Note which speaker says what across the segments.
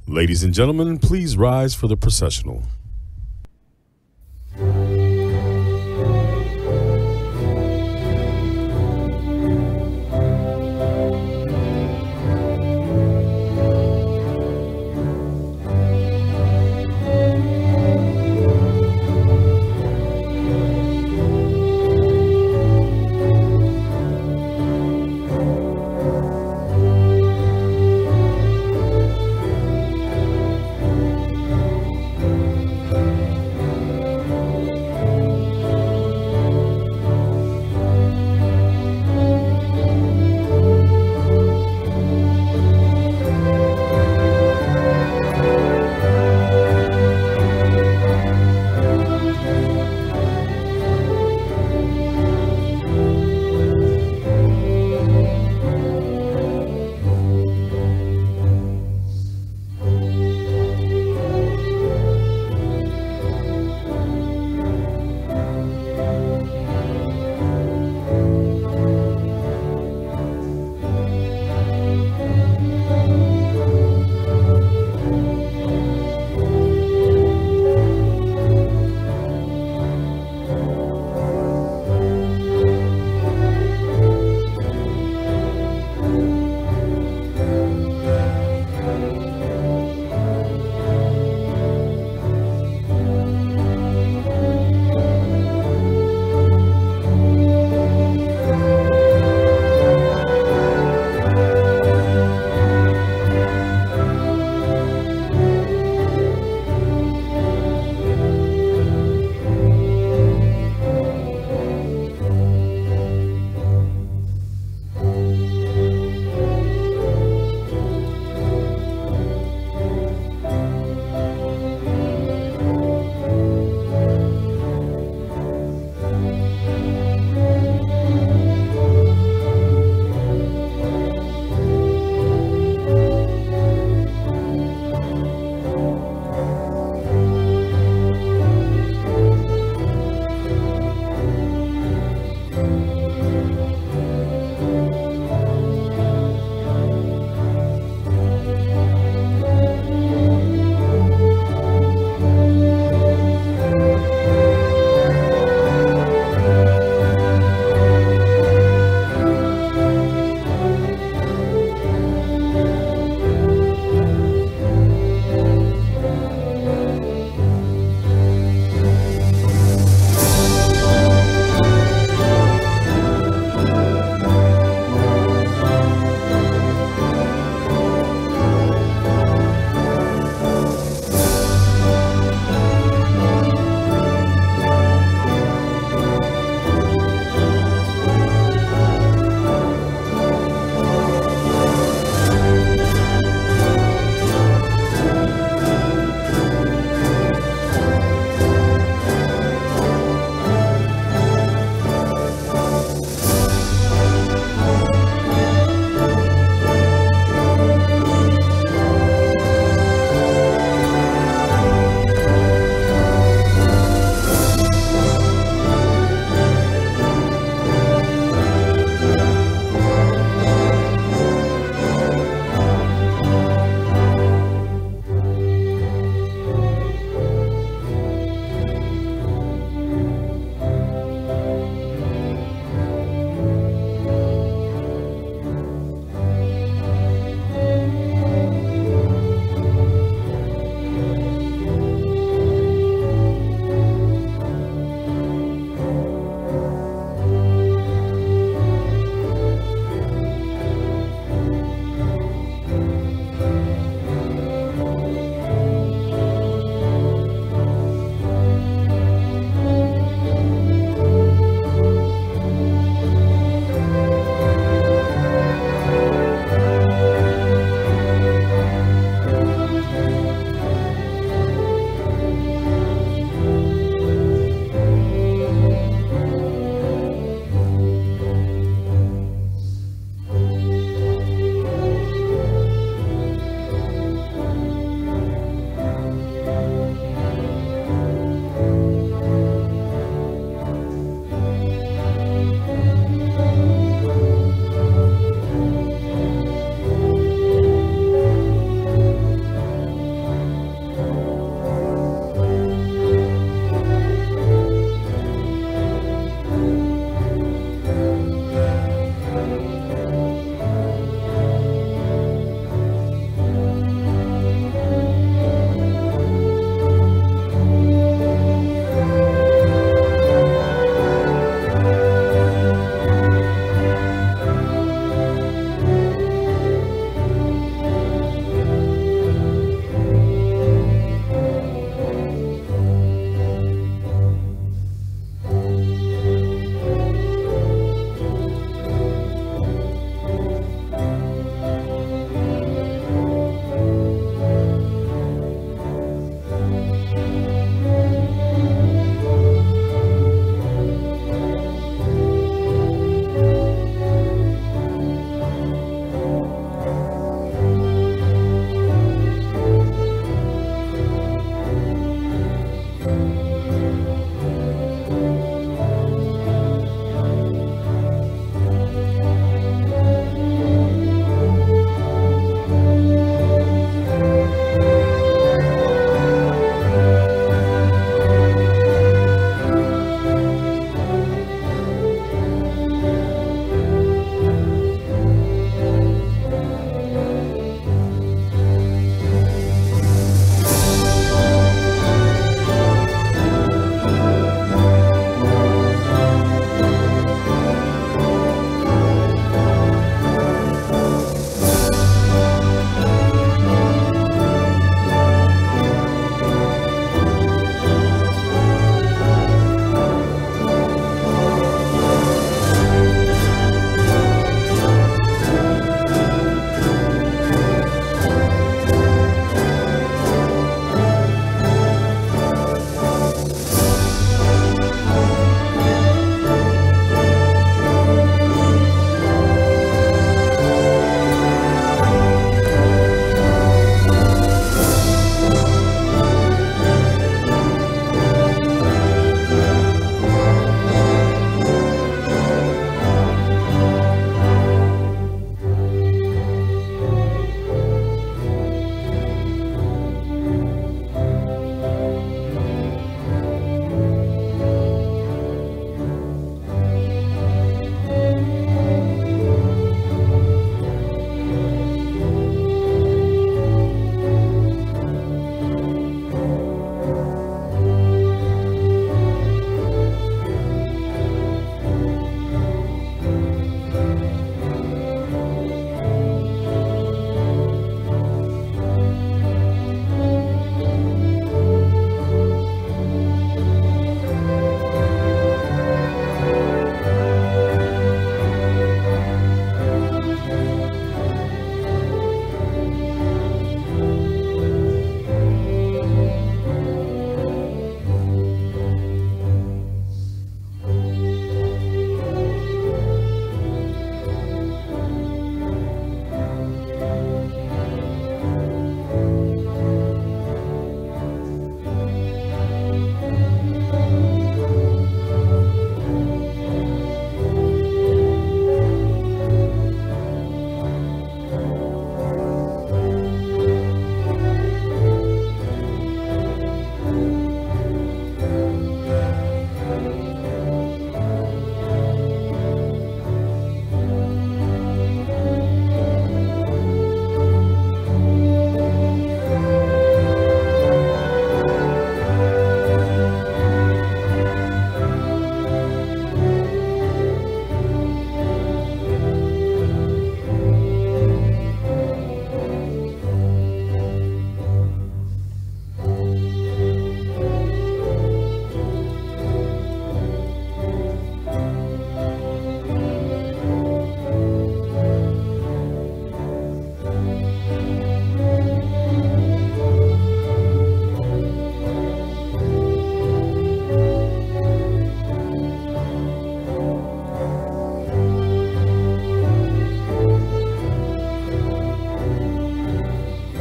Speaker 1: Ladies and gentlemen, please rise for the processional.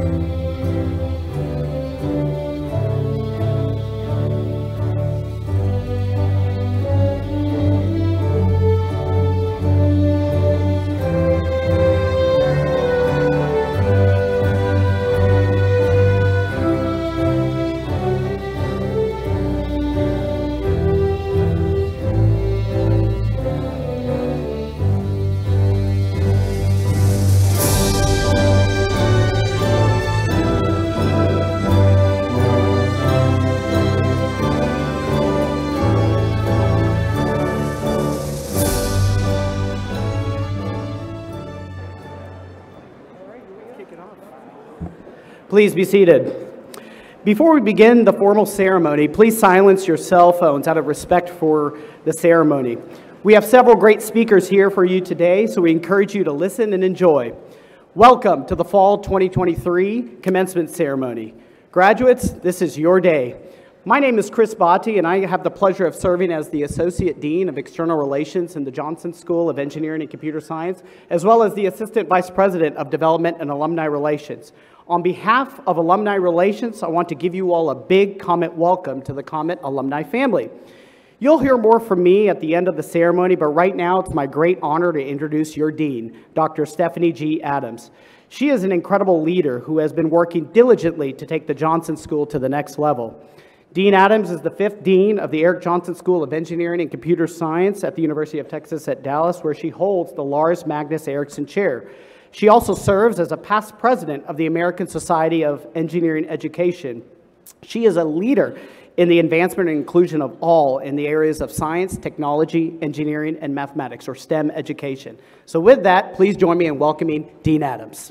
Speaker 2: Please be seated. Before we begin the formal ceremony, please silence your cell phones out of respect for the ceremony. We have several great speakers here for you today, so we encourage you to listen and enjoy. Welcome to the Fall 2023 Commencement Ceremony. Graduates, this is your day. My name is Chris Botti, and I have the pleasure of serving as the Associate Dean of External Relations in the Johnson School of Engineering and Computer Science, as well as the Assistant Vice President of Development and Alumni Relations. On behalf of Alumni Relations, I want to give you all a big Comet welcome to the Comet alumni family. You'll hear more from me at the end of the ceremony, but right now it's my great honor to introduce your Dean, Dr. Stephanie G. Adams. She is an incredible leader who has been working diligently to take the Johnson School to the next level. Dean Adams is the 5th Dean of the Eric Johnson School of Engineering and Computer Science at the University of Texas at Dallas, where she holds the Lars Magnus Erickson Chair. She also serves as a past president of the American Society of Engineering Education. She is a leader in the advancement and inclusion of all in the areas of science, technology, engineering, and mathematics, or STEM education. So with that, please join me in welcoming Dean Adams.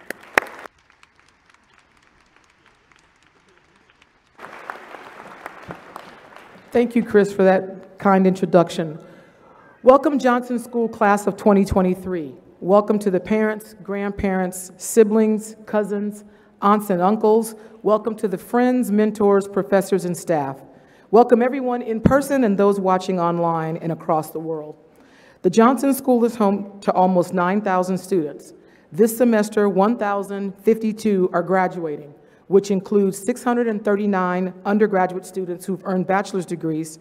Speaker 3: Thank you, Chris, for that kind introduction. Welcome, Johnson School Class of 2023. Welcome to the parents, grandparents, siblings, cousins, aunts and uncles. Welcome to the friends, mentors, professors, and staff. Welcome everyone in person and those watching online and across the world. The Johnson School is home to almost 9,000 students. This semester, 1,052 are graduating, which includes 639 undergraduate students who've earned bachelor's degrees,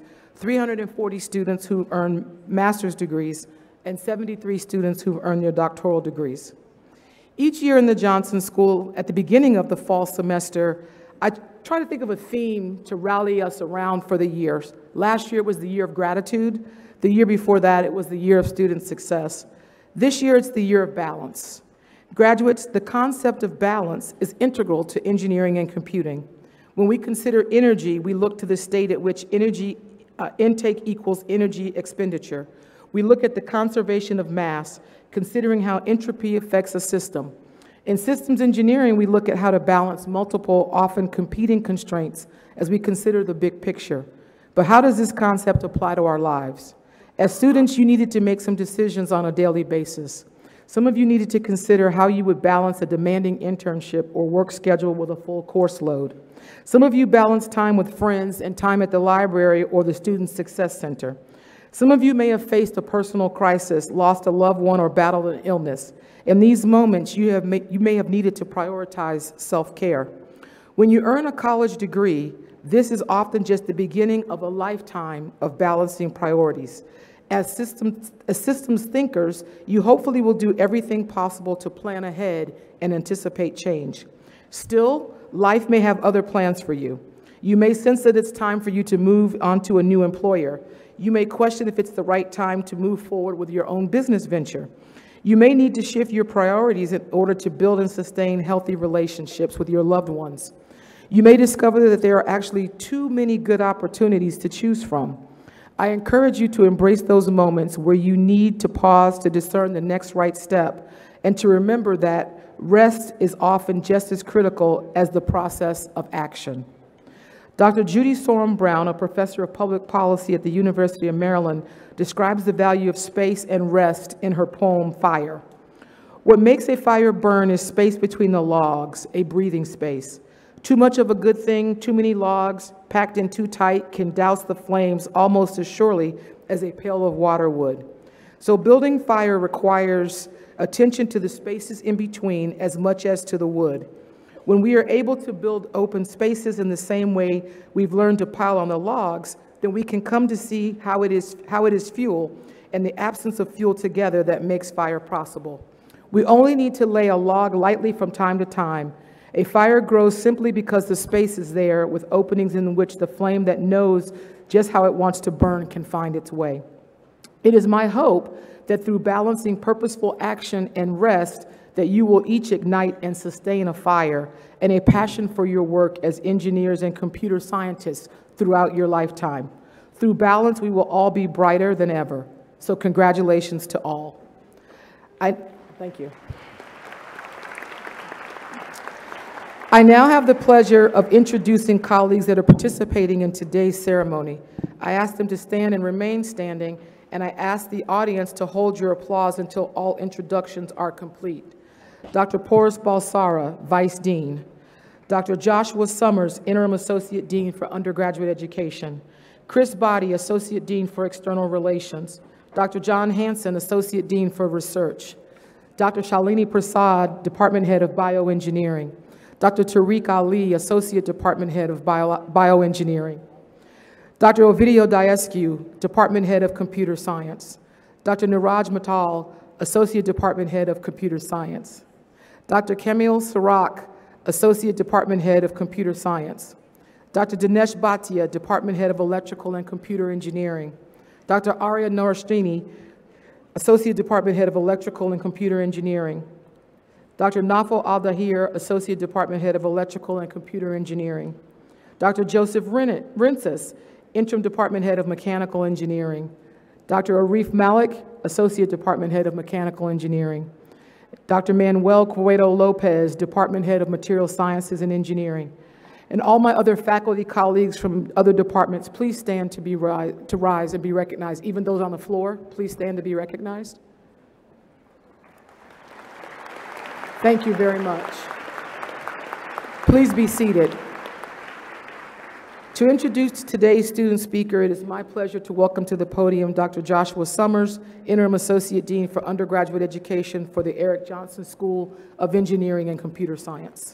Speaker 3: 340 students who've earned master's degrees, and 73 students who've earned their doctoral degrees. Each year in the Johnson School, at the beginning of the fall semester, I try to think of a theme to rally us around for the years. Last year was the year of gratitude. The year before that, it was the year of student success. This year, it's the year of balance. Graduates, the concept of balance is integral to engineering and computing. When we consider energy, we look to the state at which energy intake equals energy expenditure. We look at the conservation of mass, considering how entropy affects a system. In systems engineering, we look at how to balance multiple, often competing constraints as we consider the big picture. But how does this concept apply to our lives? As students, you needed to make some decisions on a daily basis. Some of you needed to consider how you would balance a demanding internship or work schedule with a full course load. Some of you balanced time with friends and time at the library or the Student Success Center. Some of you may have faced a personal crisis, lost a loved one, or battled an illness. In these moments, you may have needed to prioritize self-care. When you earn a college degree, this is often just the beginning of a lifetime of balancing priorities. As systems thinkers, you hopefully will do everything possible to plan ahead and anticipate change. Still, life may have other plans for you. You may sense that it's time for you to move on to a new employer. You may question if it's the right time to move forward with your own business venture. You may need to shift your priorities in order to build and sustain healthy relationships with your loved ones. You may discover that there are actually too many good opportunities to choose from. I encourage you to embrace those moments where you need to pause to discern the next right step and to remember that rest is often just as critical as the process of action. Dr. Judy Sorum Brown, a professor of public policy at the University of Maryland, describes the value of space and rest in her poem, Fire. What makes a fire burn is space between the logs, a breathing space. Too much of a good thing, too many logs, packed in too tight, can douse the flames almost as surely as a pail of water would. So building fire requires attention to the spaces in between as much as to the wood. When we are able to build open spaces in the same way we've learned to pile on the logs, then we can come to see how it is fuel and the absence of fuel together that makes fire possible. We only need to lay a log lightly from time to time. A fire grows simply because the space is there, with openings in which the flame that knows just how it wants to burn can find its way. It is my hope that through balancing purposeful action and rest, that you will each ignite and sustain a fire and a passion for your work as engineers and computer scientists throughout your lifetime. Through balance, we will all be brighter than ever. So congratulations to all. Thank you. I now have the pleasure of introducing colleagues that are participating in today's ceremony. I ask them to stand and remain standing, and I ask the audience to hold your applause until all introductions are complete. Dr. Porus Balsara, Vice Dean. Dr. Joshua Summers, Interim Associate Dean for Undergraduate Education. Chris Boddy, Associate Dean for External Relations. Dr. John Hanson, Associate Dean for Research. Dr. Shalini Prasad, Department Head of Bioengineering. Dr. Tariq Ali, Associate Department Head of Bioengineering. Dr. Ovidio Daescu, Department Head of Computer Science. Dr. Niraj Mittal, Associate Department Head of Computer Science. Dr. Kamil Sarak, Associate Department Head of Computer Science. Dr. Dinesh Bhatia, Department Head of Electrical and Computer Engineering. Dr. Arya Norastrini, Associate Department Head of Electrical and Computer Engineering. Dr. Nafal Al-Dahir, Associate Department Head of Electrical and Computer Engineering. Dr. Joseph Rensis, Interim Department Head of Mechanical Engineering. Dr. Arif Malik, Associate Department Head of Mechanical Engineering. Dr. Manuel Cueto Lopez, Department Head of Material Sciences and Engineering. And all my other faculty colleagues from other departments, please stand to rise and be recognized. Even those on the floor, please stand to be recognized. Thank you very much. Please be seated. To introduce today's student speaker, it is my pleasure to welcome to the podium Dr. Joshua Summers, Interim Associate Dean for Undergraduate Education for the Eric Johnson School of Engineering and Computer Science.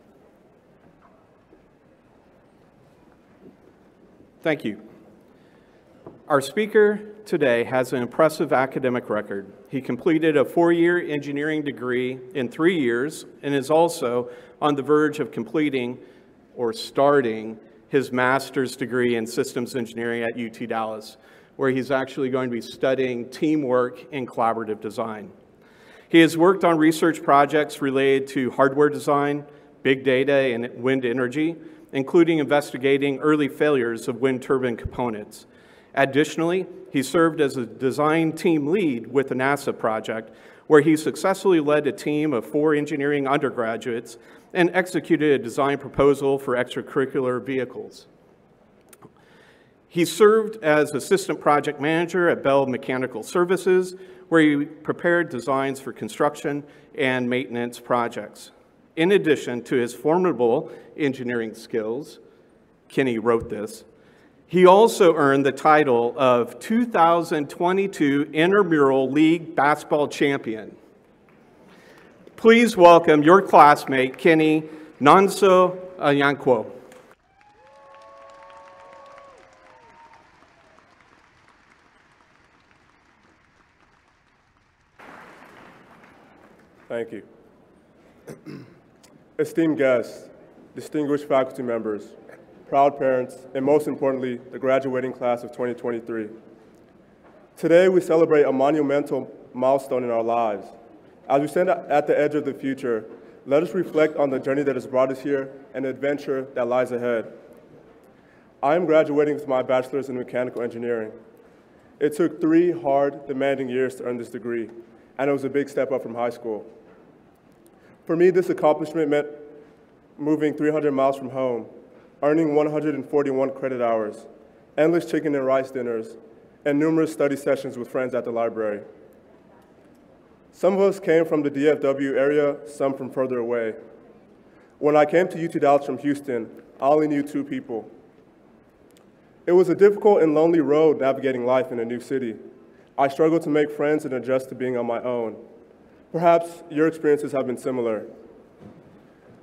Speaker 4: Thank you. Our speaker today has an impressive academic record. He completed a 4-year engineering degree in 3 years and is also on the verge of completing or starting his master's degree in systems engineering at UT Dallas, where he's actually going to be studying teamwork and collaborative design. He has worked on research projects related to hardware design, big data, and wind energy, including investigating early failures of wind turbine components. Additionally, he served as a design team lead with the NASA project, where he successfully led a team of 4 engineering undergraduates and executed a design proposal for extracurricular vehicles. He served as assistant project manager at Bell Mechanical Services, where he prepared designs for construction and maintenance projects. In addition to his formidable engineering skills, Kenny wrote this, he also earned the title of 2022 Intramural League Basketball Champion. Please welcome your classmate, Kenny Nonso Anyankwo.
Speaker 5: Thank you. Esteemed guests, distinguished faculty members, proud parents, and most importantly, the graduating class of 2023. Today, we celebrate a monumental milestone in our lives. As we stand at the edge of the future, let us reflect on the journey that has brought us here and the adventure that lies ahead. I am graduating with my bachelor's in mechanical engineering. It took 3 hard, demanding years to earn this degree, and it was a big step up from high school. For me, this accomplishment meant moving 300 miles from home, earning 141 credit hours, endless chicken and rice dinners, and numerous study sessions with friends at the library. Some of us came from the DFW area, some from further away. When I came to UT Dallas from Houston, I only knew 2 people. It was a difficult and lonely road navigating life in a new city. I struggled to make friends and adjust to being on my own. Perhaps your experiences have been similar.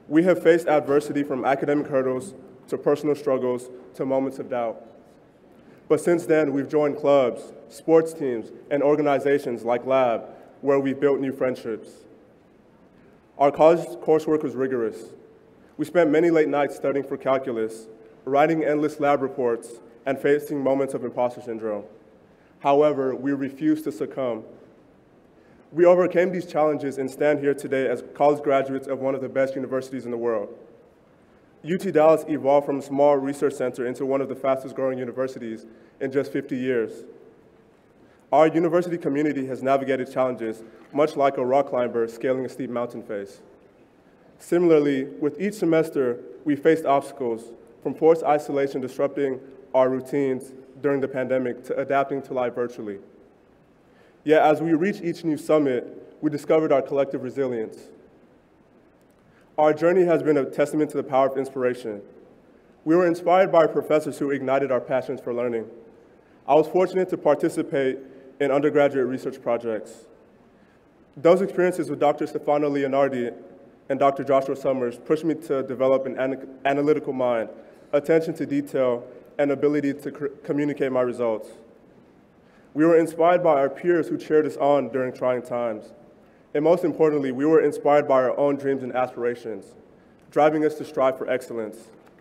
Speaker 5: We have faced adversity from academic hurdles to personal struggles to moments of doubt. But since then, we've joined clubs, sports teams, and organizations like Lab, where we've built new friendships. Our college coursework was rigorous. We spent many late nights studying for calculus, writing endless lab reports, and facing moments of imposter syndrome. However, we refused to succumb. We overcame these challenges and stand here today as college graduates of one of the best universities in the world. UT Dallas evolved from a small research center into one of the fastest growing universities in just 50 years. Our university community has navigated challenges much like a rock climber scaling a steep mountain face. Similarly, with each semester, we faced obstacles, from forced isolation disrupting our routines during the pandemic to adapting to life virtually. Yet as we reach each new summit, we discovered our collective resilience. Our journey has been a testament to the power of inspiration. We were inspired by professors who ignited our passions for learning. I was fortunate to participate in undergraduate research projects. Those experiences with Dr. Stefano Leonardi and Dr. Joshua Summers pushed me to develop an analytical mind, attention to detail, and ability to communicate my results. We were inspired by our peers who cheered us on during trying times. And most importantly, we were inspired by our own dreams and aspirations, driving us to strive for excellence.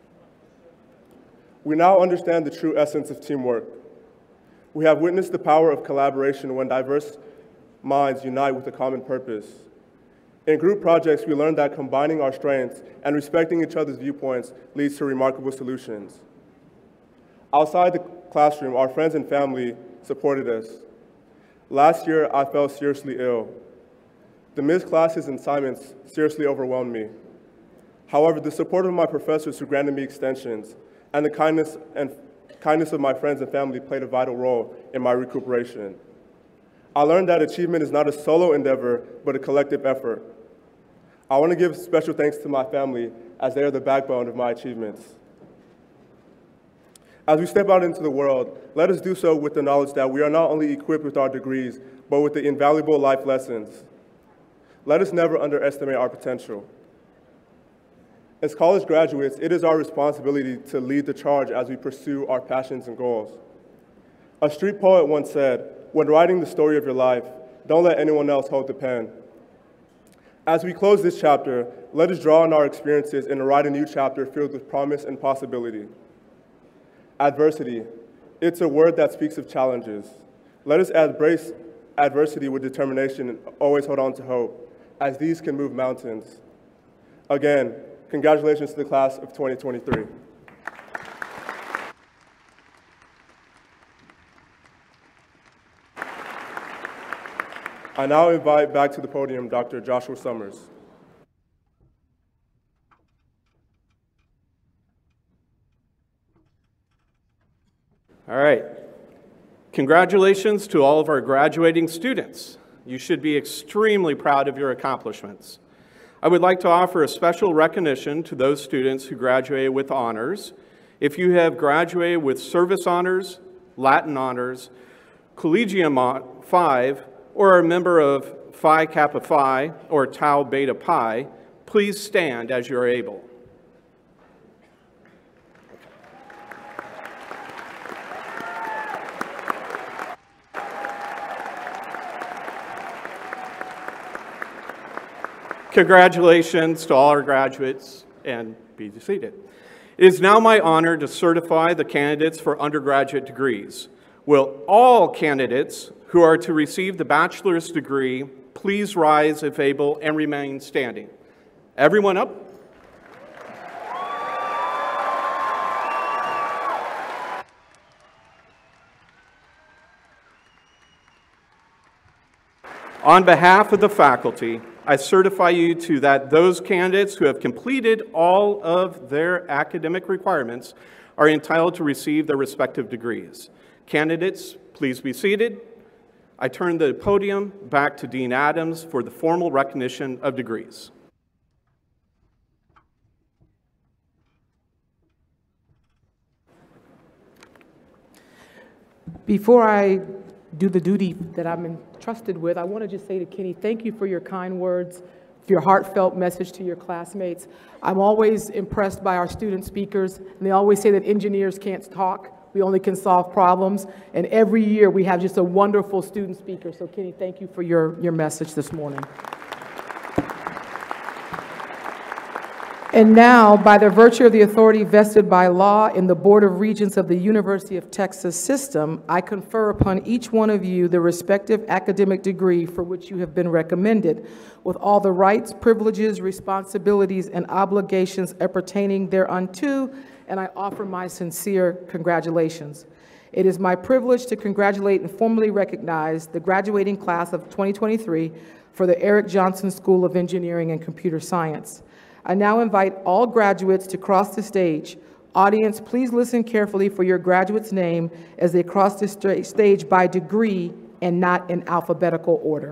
Speaker 5: We now understand the true essence of teamwork. We have witnessed the power of collaboration when diverse minds unite with a common purpose. In group projects, we learned that combining our strengths and respecting each other's viewpoints leads to remarkable solutions. Outside the classroom, our friends and family supported us. Last year, I fell seriously ill. The missed classes and assignments seriously overwhelmed me. However, the support of my professors who granted me extensions and the kindness of my friends and family played a vital role in my recuperation. I learned that achievement is not a solo endeavor, but a collective effort. I want to give special thanks to my family as they are the backbone of my achievements. As we step out into the world, let us do so with the knowledge that we are not only equipped with our degrees, but with the invaluable life lessons. Let us never underestimate our potential. As college graduates, it is our responsibility to lead the charge as we pursue our passions and goals. A street poet once said, "When writing the story of your life, don't let anyone else hold the pen." As we close this chapter, let us draw on our experiences and write a new chapter filled with promise and possibility. Adversity. It's a word that speaks of challenges. Let us embrace adversity with determination and always hold on to hope, as these can move mountains. Again, congratulations to the class of 2023. I now invite back to the podium Dr. Joshua Summers.
Speaker 4: All right. Congratulations to all of our graduating students. You should be extremely proud of your accomplishments. I would like to offer a special recognition to those students who graduated with honors. If you have graduated with service honors, Latin honors, Collegium 5, or are a member of Phi Kappa Phi or Tau Beta Pi, please stand as you're able. Congratulations to all our graduates, and be seated. It is now my honor to certify the candidates for undergraduate degrees. Will all candidates who are to receive the bachelor's degree please rise if able and remain standing? Everyone up? On behalf of the faculty, I certify you to that those candidates who have completed all of their academic requirements are entitled to receive their respective degrees. Candidates, please be seated. I turn the podium back to Dean Adams for the formal recognition of degrees.
Speaker 3: Before I do the duty that I'm entrusted with, I want to just say to Kenny, thank you for your kind words your heartfelt message to your classmates. I'm always impressed by our student speakers, and they always say that engineers can't talk. We only can solve problems. And every year we have just a wonderful student speaker. So Kenny, thank you for your message this morning. And now, by the virtue of the authority vested by law in the Board of Regents of the University of Texas System, I confer upon each one of you the respective academic degree for which you have been recommended, with all the rights, privileges, responsibilities, and obligations appertaining thereunto, and I offer my sincere congratulations. It is my privilege to congratulate and formally recognize the graduating class of 2023 for the Eric Johnson School of Engineering and Computer Science. I now invite all graduates to cross the stage. Audience, please listen carefully for your graduate's name as they cross the stage by degree and not in alphabetical order.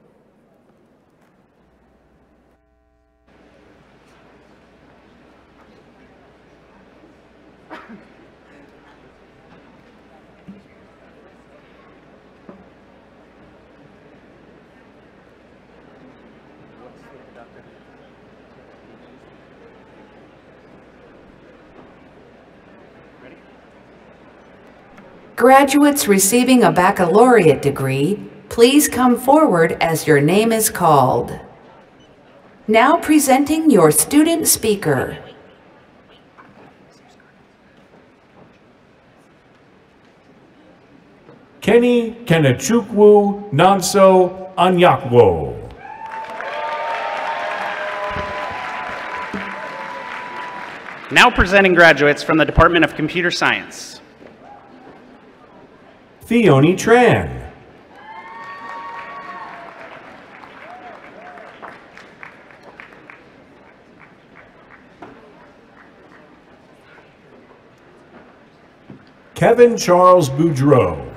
Speaker 6: Graduates receiving a baccalaureate degree, please come forward as your name is called. Now presenting your student speaker.
Speaker 7: Kenny Kenechukwu Nanso Anyakwo.
Speaker 8: Now presenting graduates from the Department of Computer Science.
Speaker 7: Theoni Tran. Kevin Charles Boudreau.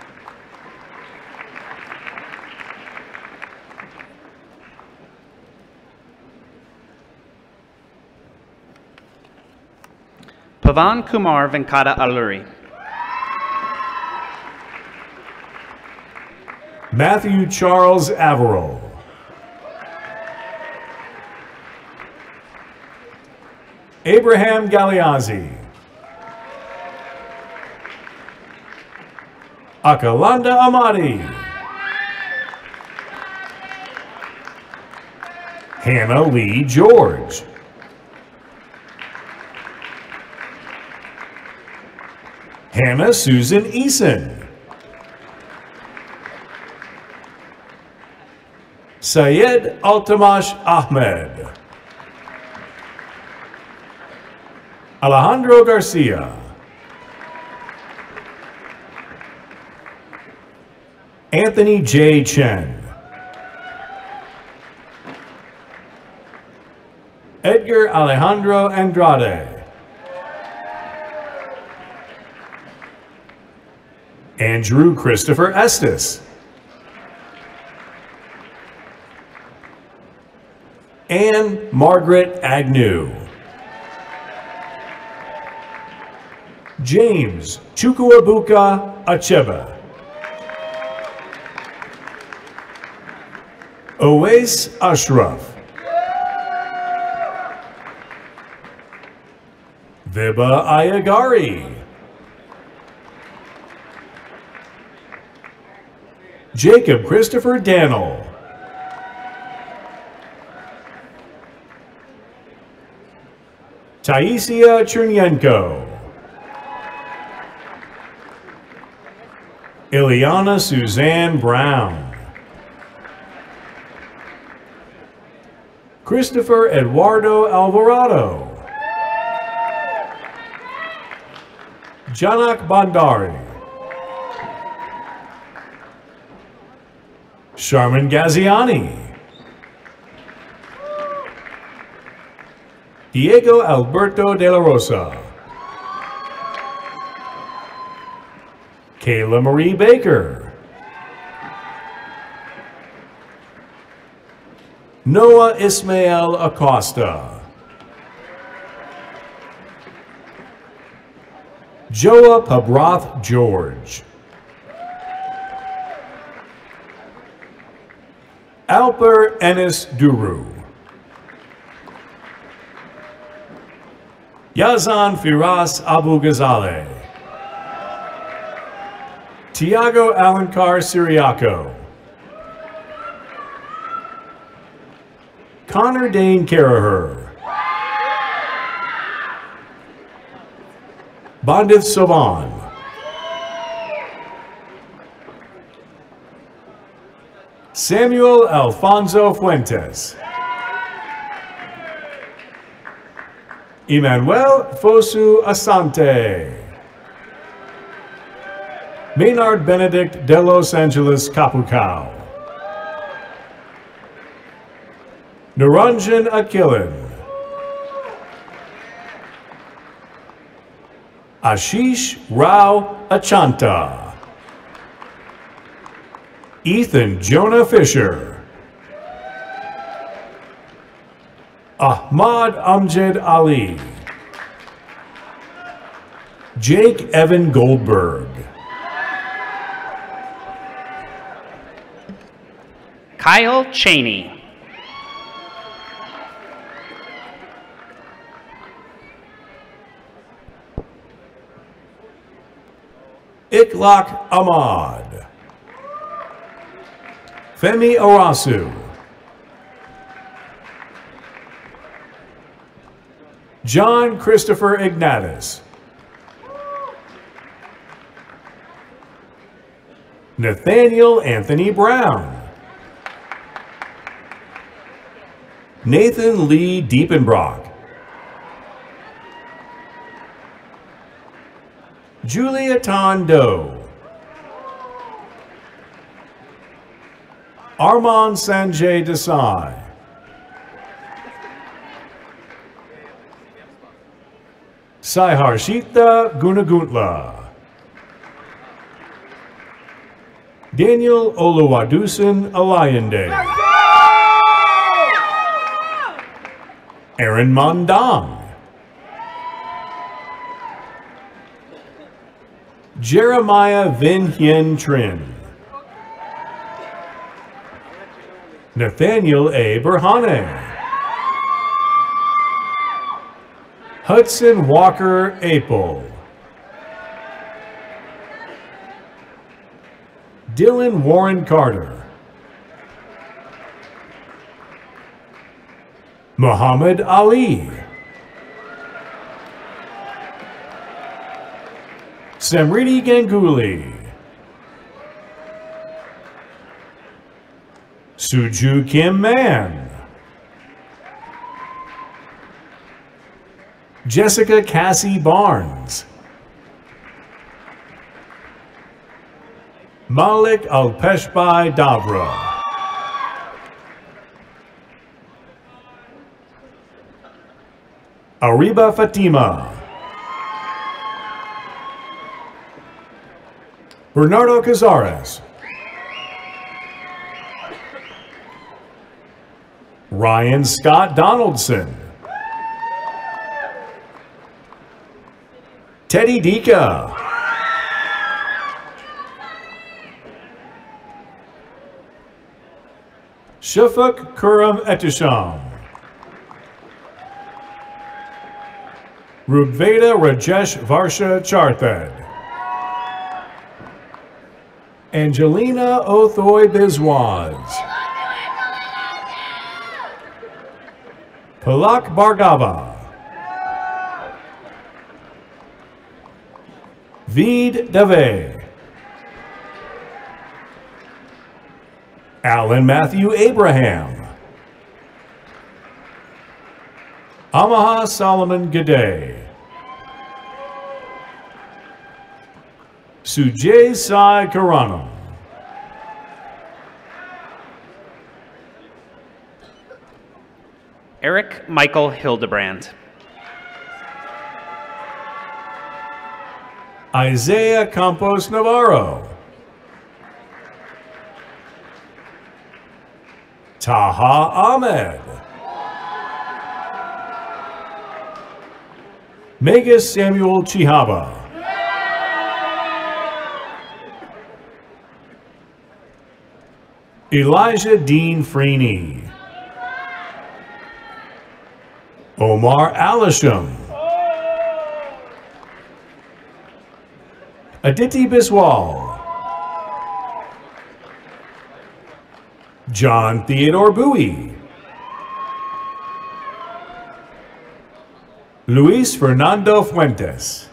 Speaker 8: Pavan Kumar Venkata Alluri.
Speaker 7: Matthew Charles Averill. Abraham Galeazzi. Akalanda Amadi. Hannah Lee George. Hannah Susan Eason. Syed Altamash Ahmed. Alejandro Garcia. Anthony J. Chen. Edgar Alejandro Andrade. Andrew Christopher Estes. Anne Margaret Agnew. James Chukwuebuka Achebe. Owais Ashraf. Viba Ayagari. Jacob Christopher Dannel. Taisia Chernyenko. Ileana Suzanne Brown. Christopher Eduardo Alvarado. Janak Bandari. Sharman Gaziani. Diego Alberto de la Rosa. Kayla Marie Baker. Noah Ismael Acosta. Joa Pabrath George. Alper Enis Duru. Yazan Firas Abu Ghazaleh. Tiago Alencar Siriaco. Connor Dane Caraher. Bandith Soban. Samuel Alfonso Fuentes. Emmanuel Fosu Asante. Maynard Benedict de Los Angeles Kapukow. Naranjan Akilin. Ashish Rao Achanta. Ethan Jonah Fisher. Ahmad Amjad Ali. Jake Evan Goldberg.
Speaker 8: Kyle Cheney.
Speaker 7: Iklak Ahmad. Femi Arasu. John Christopher Ignatius. Nathaniel Anthony Brown. Nathan Lee Diepenbrock. Julia Tondo. Armand Sanjay Desai. Saiharshita Gunaguntla. Daniel Oluwadusin Alayande. Aaron Mondang. Jeremiah Vin Hien Trin. Nathaniel A. Berhane. Hudson Walker Apel. Dylan Warren Carter. Muhammad Ali. Samriti Ganguly. Suju Kim Man. Jessica Cassie Barnes. Malik Alpeshbai Davra. Ariba Fatima. Bernardo Cazares. Ryan Scott Donaldson. Teddy Dika. Shafak Kuram Etisham. Rugveda Rajesh Varsha Charthed. Angelina Othoy Biswaz. Palak Bargava. Vid Dave. Alan Matthew Abraham. Amaha Solomon Gade. Sujay Sai Karanam.
Speaker 8: Eric Michael Hildebrand.
Speaker 7: Isaiah Campos Navarro. Taha Ahmed. Megas Samuel Chihaba. Elijah Dean Freeney. Omar Alisham. Aditi Biswal. John Theodore Bowie. Luis Fernando Fuentes.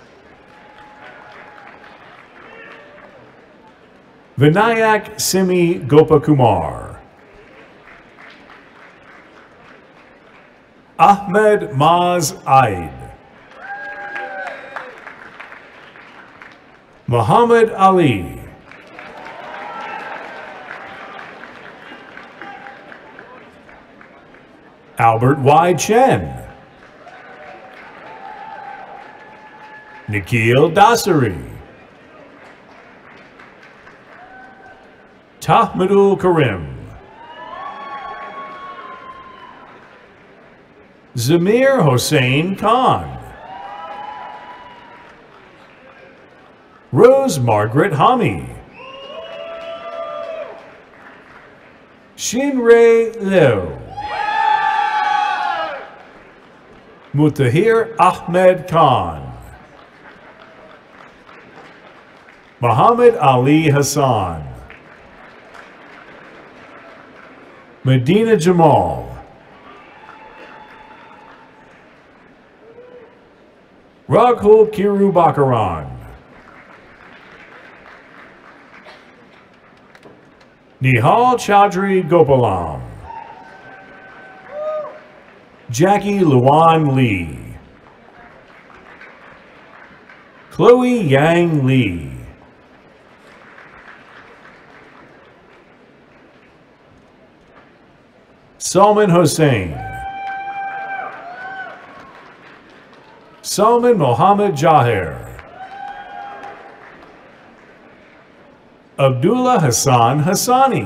Speaker 7: Vinayak Simi Gopakumar. Ahmed Maz Aid. Muhammad Ali. Albert Y. Chen. Nikhil Dasari. Tahmidul Karim. Zamir Hossein Khan. Rose Margaret Hami. Shinray Liu. Mutahir Ahmed Khan. Muhammad Ali Hassan. Medina Jamal. Raghul Kirubakaran. Nihal Chaudhry Gopalam. Jackie Luan Lee. Chloe Yang Lee. Salman Hussain. Salman Mohammed Jahir. Abdullah Hassan Hassani.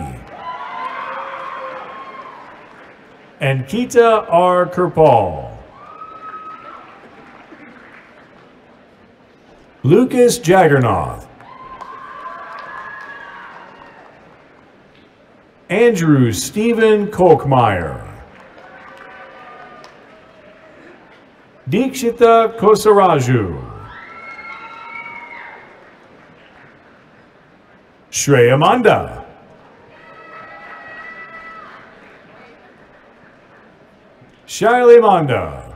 Speaker 7: And Kita R. Kirpal. Lucas Jaggernoth. Andrew Stephen Kolkmeyer. Dikshita Kosaraju. Shreya Manda. Shaili Manda.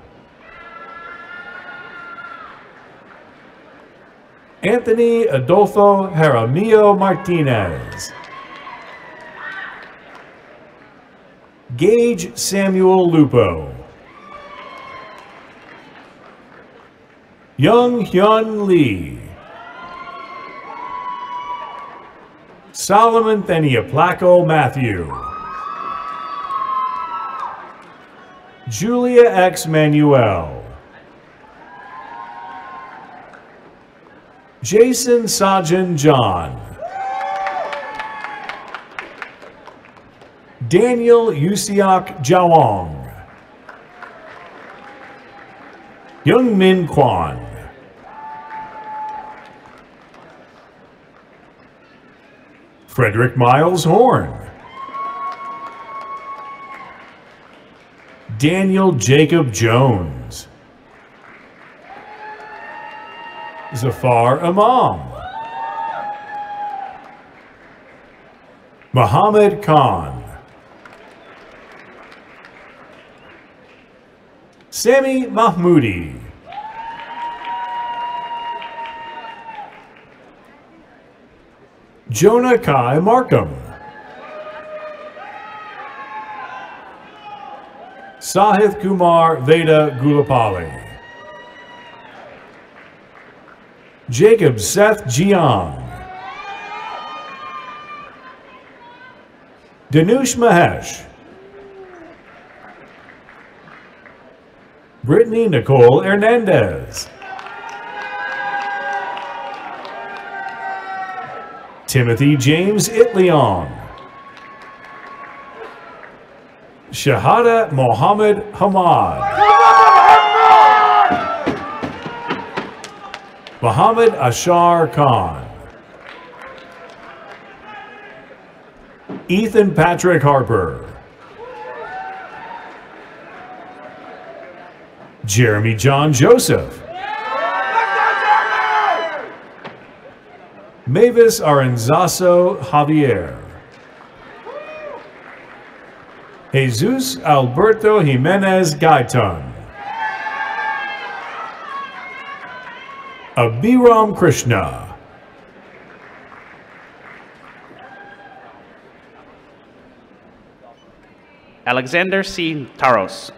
Speaker 7: Anthony Adolfo Jaramillo Martinez. Gage Samuel Lupo. Young Hyun Lee. Solomon Theniaplaco Matthew. Julia X. Manuel. Jason Sajan John. Daniel Yusiak Jawong. Young Min Kwan. Frederick Miles Horn. Daniel Jacob Jones. Zafar Imam. Muhammad Khan. Sami Mahmoudi. Jonah Kai Markham. Sahith Kumar Veda Gulapali. Jacob Seth Jiang. Danush Mahesh. Brittany Nicole Hernandez. Timothy James Itliong. Shahada Mohammed Hamad. Muhammad Ashar Khan. Ethan Patrick Harper. Jeremy John Joseph. Mavis Aranzazo Javier. Jesus Alberto Jimenez Gaitan. Abhiram Krishna.
Speaker 8: Alexander C. Taros.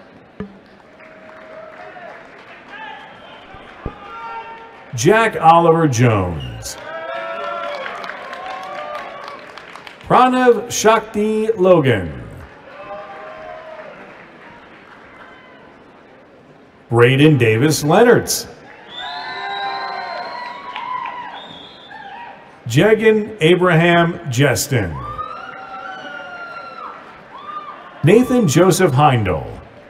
Speaker 7: Jack Oliver Jones. Pranav Shakti Logan. Braden Davis Leonards. Jegan Abraham Jestin. Nathan Joseph Heindel.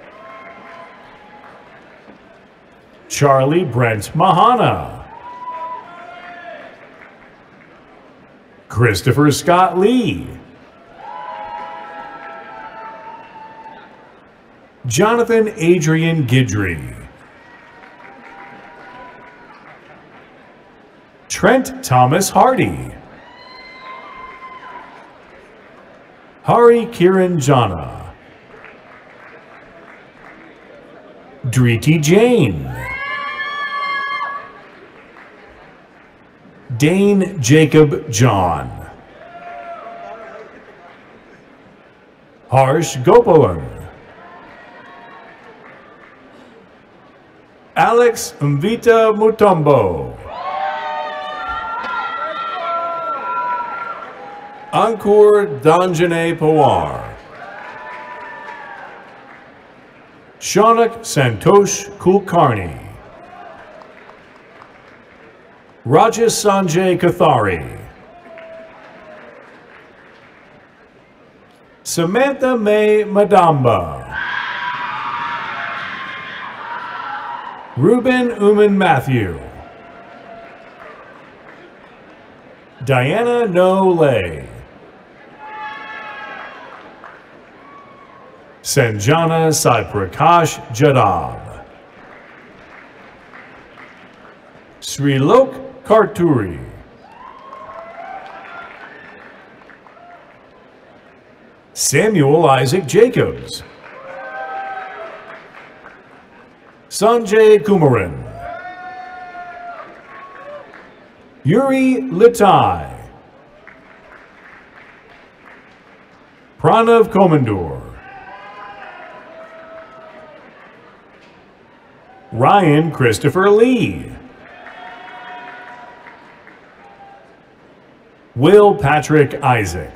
Speaker 7: Charlie Brent Mahana. Christopher Scott Lee. Jonathan Adrian Guidry. Trent Thomas Hardy. Hari Kiran Jana. Driti Jain. Dane Jacob John. Harsh Gopalan. Alex Mvita Mutombo. Ankur Danjane Pawar. Shaunak Santosh Kulkarni. Rajesh Sanjay Kathari. Samantha May Madamba. Ruben Uman Matthew. Diana No Lay. Sanjana Sai Prakash Jadab. Srilok Karturi. Samuel Isaac Jacobs. Sanjay Kumaran. Yuri Litai. Pranav Komandor. Ryan Christopher Lee. Will Patrick Isaac.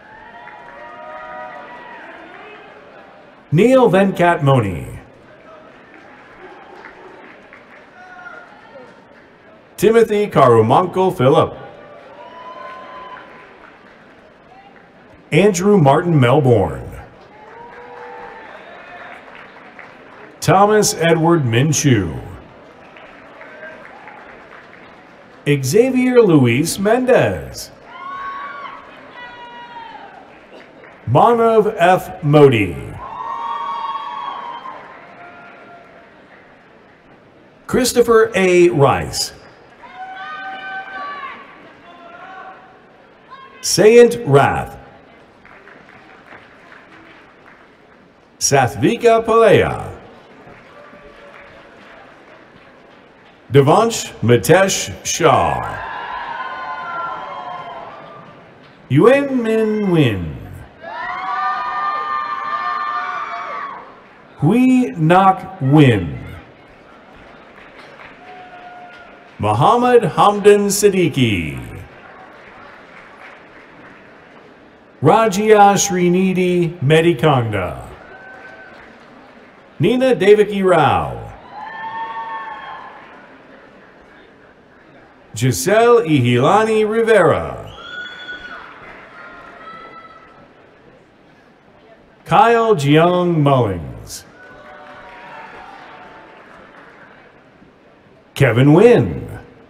Speaker 7: Neil Venkat Moni. Timothy Karumanko Phillip. Andrew Martin Melbourne. Thomas Edward Minshew. Xavier Luis Mendez. Manav F. Modi. Christopher A. Rice. Sayant Rath. Sathvika Palea. Devansh Mitesh Shah. Yuen Min Win. Hui Nak Win. Muhammad Hamdan Siddiqui. Rajia Srinidhi Medikanda. Nina Devaki Rao. Giselle Ihilani Rivera. Kyle Jeong Mullings. Kevin Wynn.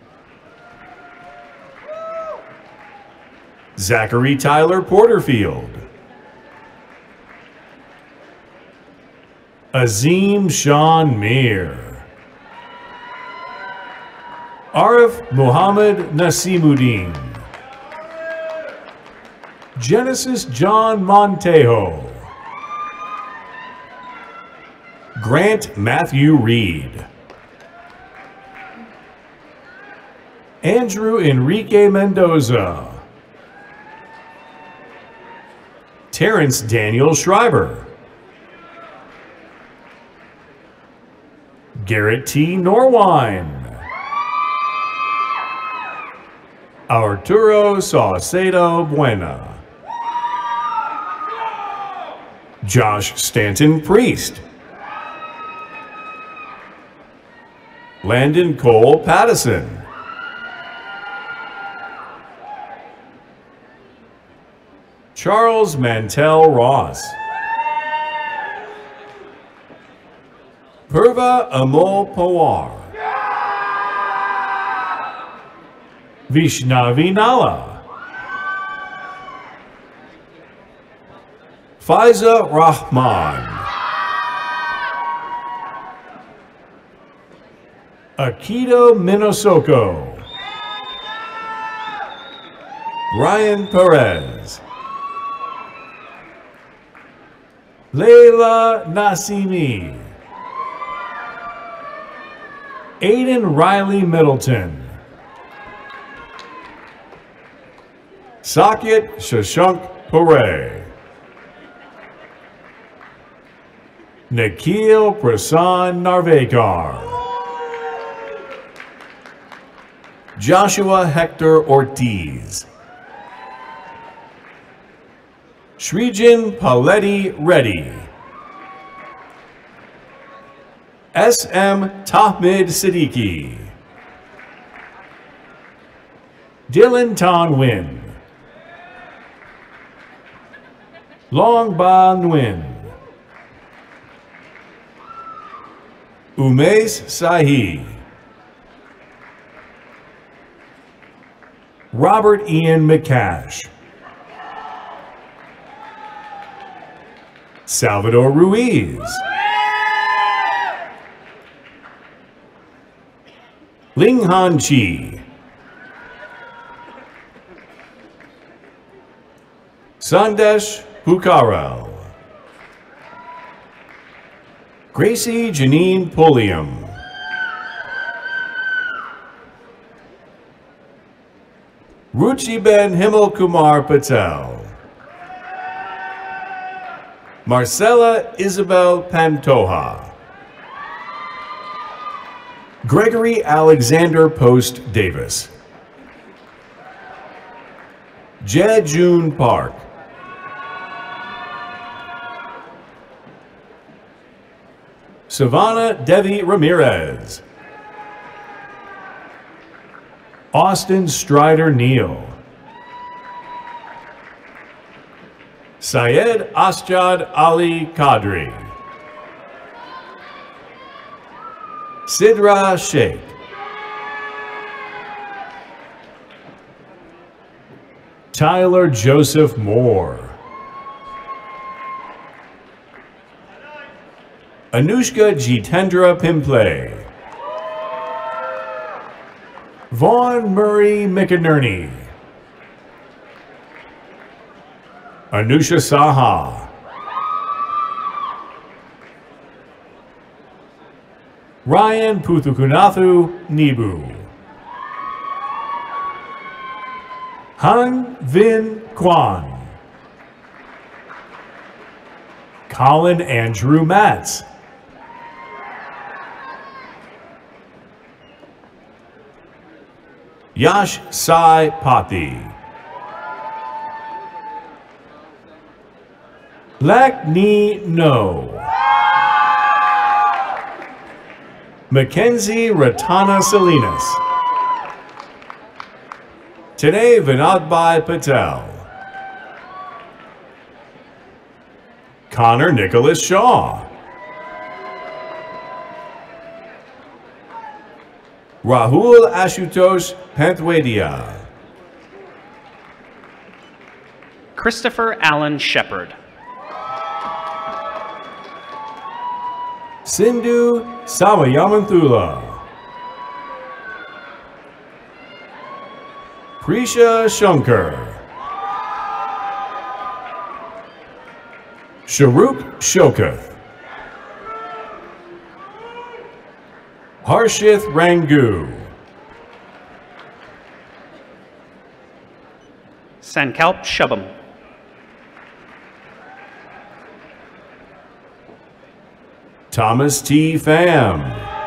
Speaker 7: Zachary Tyler Porterfield. Azim Sean Mir. Arif Muhammad Nasimuddin. Genesis John Montejo. Grant Matthew Reed. Andrew Enrique Mendoza. Terrence Daniel Schreiber. Garrett T. Norwine. Arturo Saucedo Buena. Josh Stanton Priest. Landon Cole Pattison. Charles Mantell Ross. Purva Amol Pawar. Vishnavi Nala. Faiza Rahman. Akito Minosoko. Ryan Perez. Leila Nasimi. Aiden Riley Middleton. Sakyat Shashank Pare. Nikhil Prasan Narvekar. Joshua Hector Ortiz. Srijin Paletti Reddy. S.M. Tahmid Siddiqui. Dylan Ton Nguyen. Long Ba Nguyen. Umesh Sahi. Robert Ian McCash. Salvador Ruiz. Ling Han Chi. Sandesh Pukarel. Gracie Janine Pulliam. Ruchiben Himal Kumar Patel. Marcella Isabel Pantoja. Gregory Alexander Post Davis. Jejun Park. Savannah Devi Ramirez. Austin Strider Neal. Syed Asjad Ali Qadri. Sidra Sheikh. Tyler Joseph Moore. Anushka Jitendra Pimple. Vaughn Murray McInerney. Anusha Saha. Ryan Puthukunathu Nibu. Han Vin Kwan. Colin Andrew Matz. Yash Sai Pati. Lakni No. Mackenzie Ratana Salinas. Today Vinodbhai Patel. Connor Nicholas Shaw. Rahul Ashutosh Panthwadia.
Speaker 8: Christopher Allen Shepard.
Speaker 7: Sindhu Samayamanthula. Prisha Shankar. Sharuk Shokath, Harshith Rangu,
Speaker 8: Sankalp Shubham.
Speaker 7: Thomas T. Pham,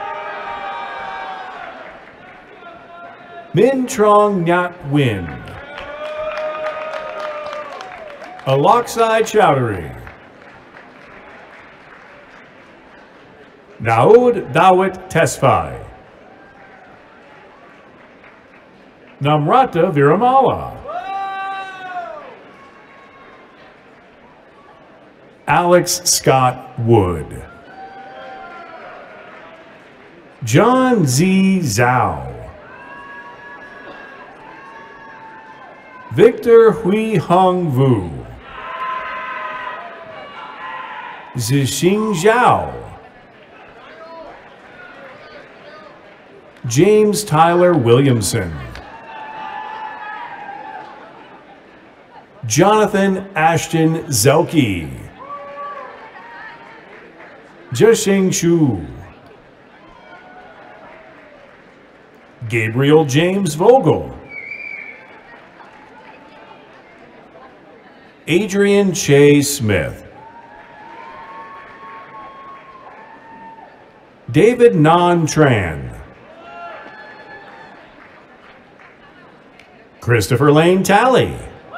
Speaker 7: Min Trong Nyat Win, Aloksai Chowdhury, Naud Dawit Tesfai, Namrata Viramala, Alex Scott Wood, John Z. Zhao, Victor Hui Hung Vu, Zixing Zhao, James Tyler Williamson, Jonathan Ashton Zelke, Zhixing Shu, Gabriel James Vogel, Adrian Che Smith, David Nan Tran, Christopher Lane Talley,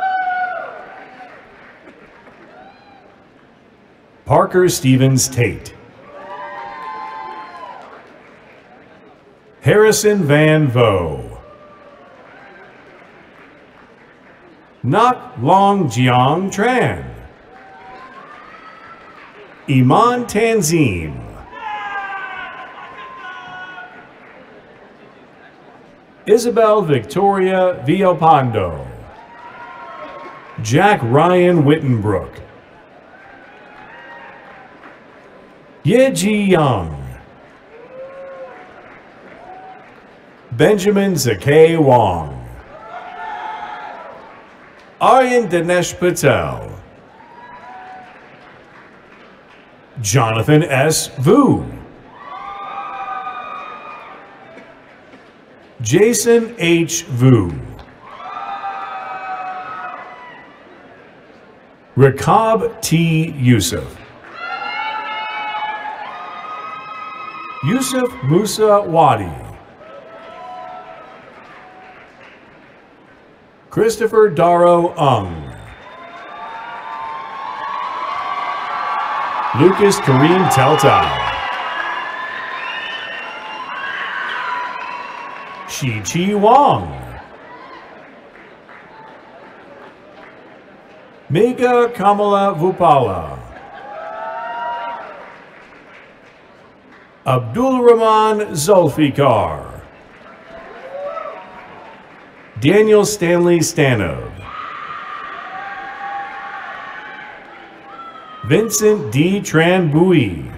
Speaker 7: Parker Stevens Tate, Harrison Van Vo, Nak Long Jiang Tran, Iman Tanzim, Isabel Victoria Villalpando, Jack Ryan Wittenbrook, Ye Ji Young, Benjamin Zakay Wong, Aryan Dinesh Patel, Jonathan S. Vu, Jason H. Vu, Rakab T. Yusuf, Yusuf Musa Wadi, Christopher Darrow Ung, Lucas Kareem Teltai, Shi Chi Wong, Megha Kamala Vupala, Abdul Rahman Zulfikar, Daniel Stanley Stanov, Vincent D. Tran Bui,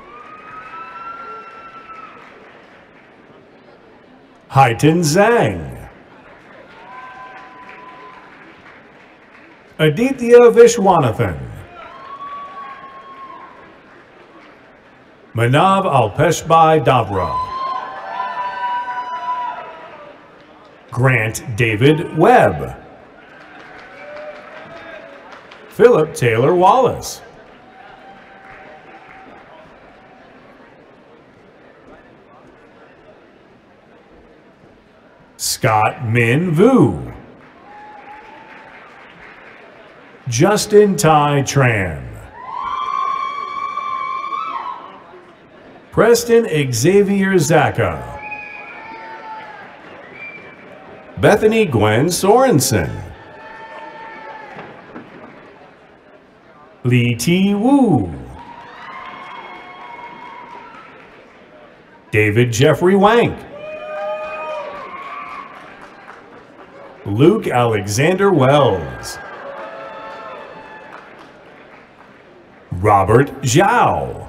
Speaker 7: Haitin Zhang, Aditya Vishwanathan, Manav Alpeshbai Dabra, Grant David Webb, Philip Taylor Wallace, Scott Min Vu, Justin Tai Tran, Preston Xavier Zaka, Bethany Gwen Sorensen, Lee T. Wu, David Jeffrey Wank, Luke Alexander Wells, Robert Zhao,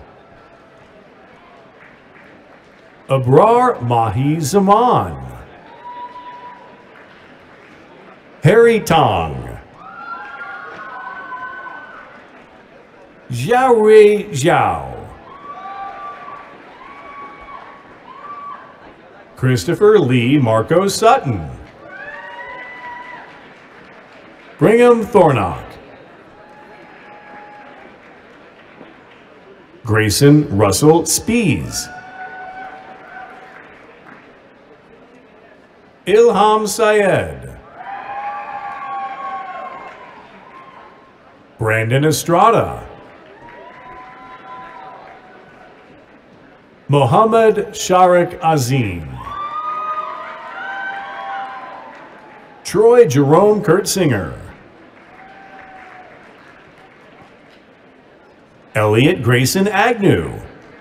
Speaker 7: Abrar Mahi Zaman, Harry Tong, Xiaorui Zhao. Christopher Lee Marco Sutton. Brigham Thornock. Grayson Russell Spees. Ilham Syed. Brandon Estrada. Mohammed Sharik Azim. Troy Jerome Kurtzinger. Elliot Grayson Agnew.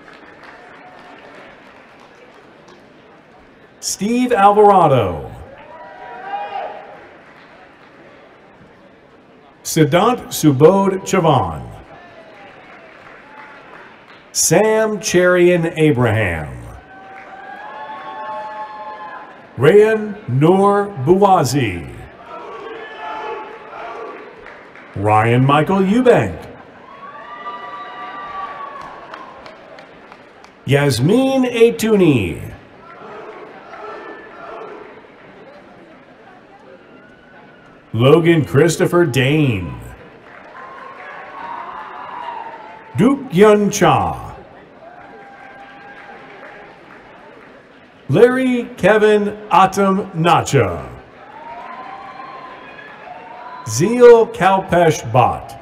Speaker 7: Steve Alvarado. Siddhant Subodh Chavan. Sam Cherian Abraham. Rayan Noor Buwazi. Ryan Michael Eubank. Yasmin Atuni. Logan Christopher Dane. Duke Yun Cha. Larry Kevin Atom Nacha. Zeal Kalpesh Bhatt.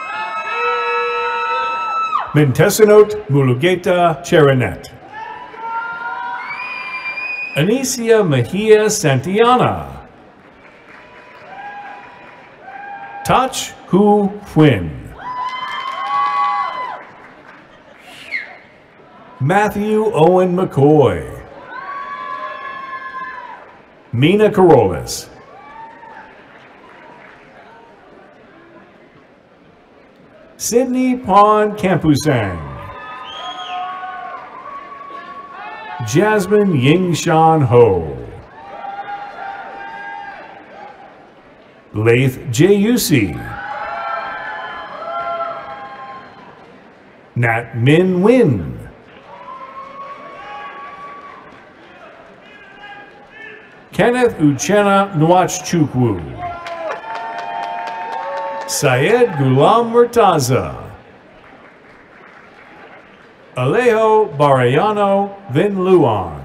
Speaker 7: Mintesinot Mulugeta Cheranet. Anicia Mejia Santillana. Tach Hu Quinn. Matthew Owen McCoy. Mina Carolis. Sydney Pon Campusang. Jasmine Yingshan Ho. Laith J.U.C. Nat Min Win. Kenneth Uchenna Nwachukwu. Syed Ghulam Murtaza. Alejo Barayano Vin Luan.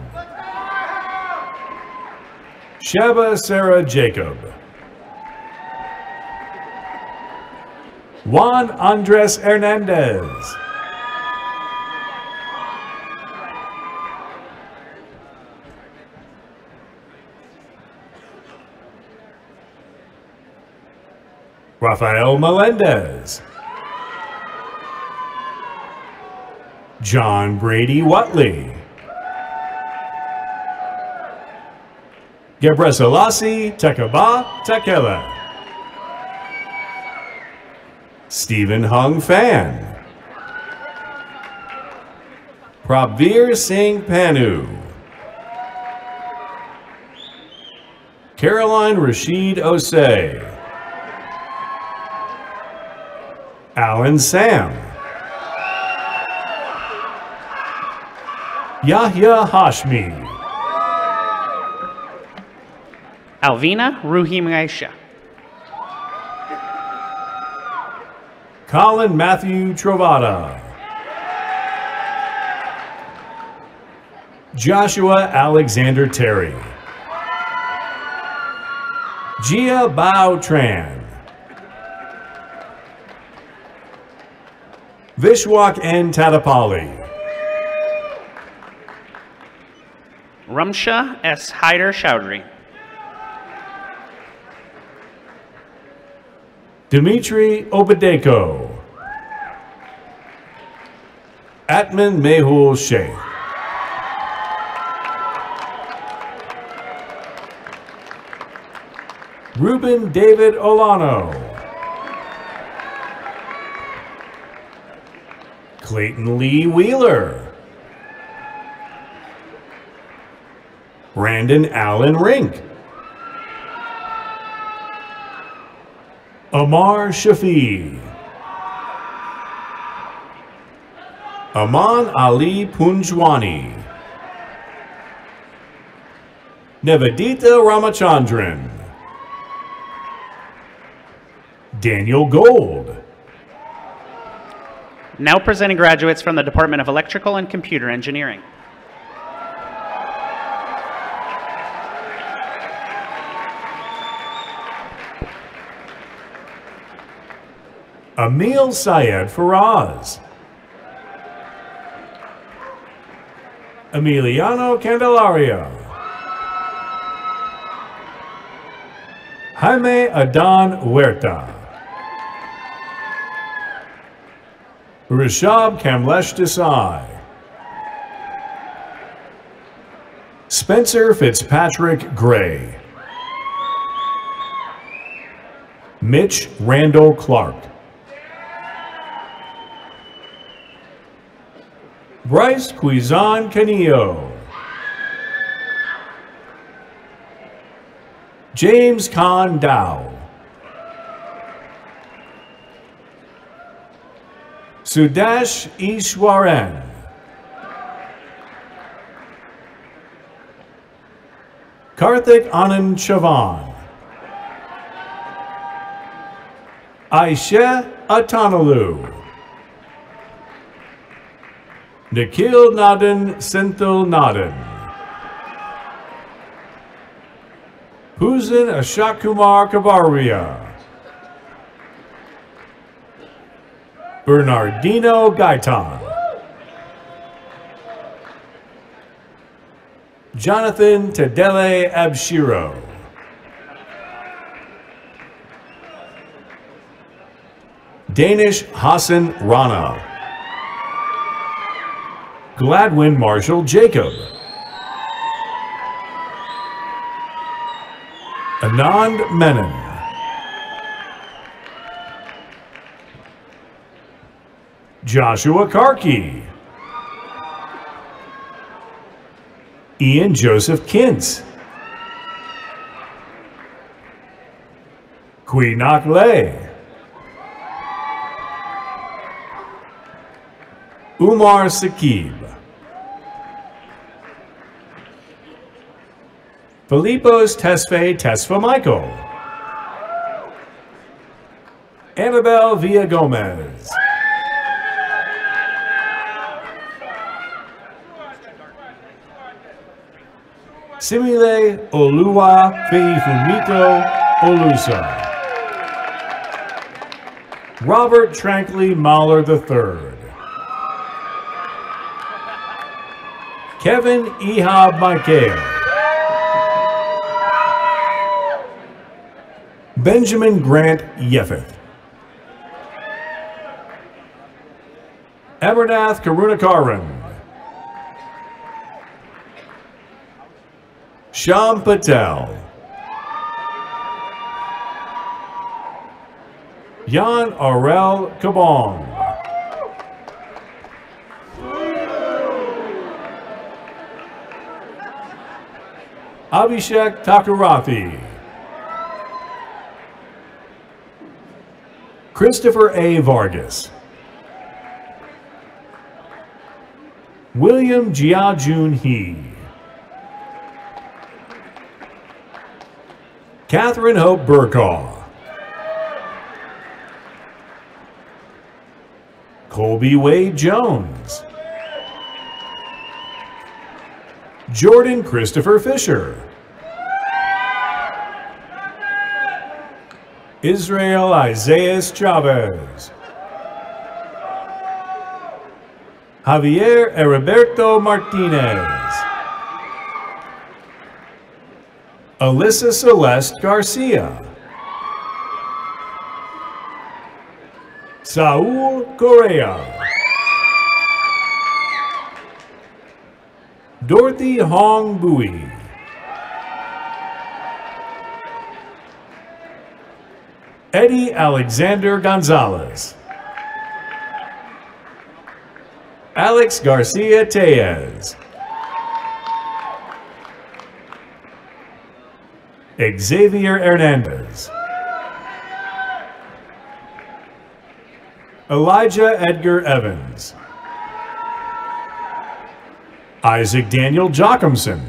Speaker 7: Shaba Sarah Jacob. Juan Andres Hernandez. Rafael Melendez. John Brady Watley. Gebreselassie Tekaba Tekele. Stephen Hung Fan. Prabir Singh Panu. Caroline Rashid Osei. Alan Sam. Yahya Hashmi.
Speaker 8: Alvina Ruhim Aisha.
Speaker 7: Colin Matthew Trovada. Joshua Alexander Terry. Gia Bao Tran. Vishwak N. Tadapali.
Speaker 8: Rumsha S. Haider Chowdhury.
Speaker 7: Dimitri Obadeko. Atman Mehul Sheikh. Ruben David Olano. Clayton Lee Wheeler. Brandon Allen Rink. Amar Shafi. Aman Ali Punjwani. Nivedita Ramachandran. Daniel Gold.
Speaker 8: Now presenting graduates from the Department of Electrical and Computer Engineering.
Speaker 7: Emil Syed Faraz. Emiliano Candelaria. Jaime Adan Huerta. Rishab Kamlesh Desai. Spencer Fitzpatrick Gray. Mitch Randall Clark. Bryce Quizan Canillo. James Khan Dow. Sudash Ishwaran. Karthik Anand Chavan. Aisha Atanalu. Nikhil Nadan Senthil Nadan. Huzan Ashakumar Kabaria. Bernardino Gaitan. Jonathan Tadele Abshiro. Danish Hassan Rana. Gladwin Marshall Jacob. Anand Menon. Joshua Karki. Ian Joseph Kintz. Queenok Lay. Umar Sakib. Filipos Tesfaye Tesfa Michael. Annabelle Villa Gomez. Simile Oluwa Feifumito Olusa. Robert Trankley Mahler III. Kevin Ehab Michael. Benjamin Grant Yeffeth. Amarnath Karunakaran. Shyam Patel. Jan Aurel Kabong. Abhishek Takarathi. Christopher A. Vargas. William Jiajun He. Catherine Hope Burkaw. Colby Wade Jones. Jordan Christopher Fisher. Israel Isaiah Chavez. Javier Heriberto Martinez. Alyssa Celeste Garcia. Saul Correa. Dorothy Hong Bui. Eddie Alexander Gonzalez. Alex Garcia Tellez. Xavier Hernandez. Elijah Edgar Evans. Isaac Daniel Jochimson.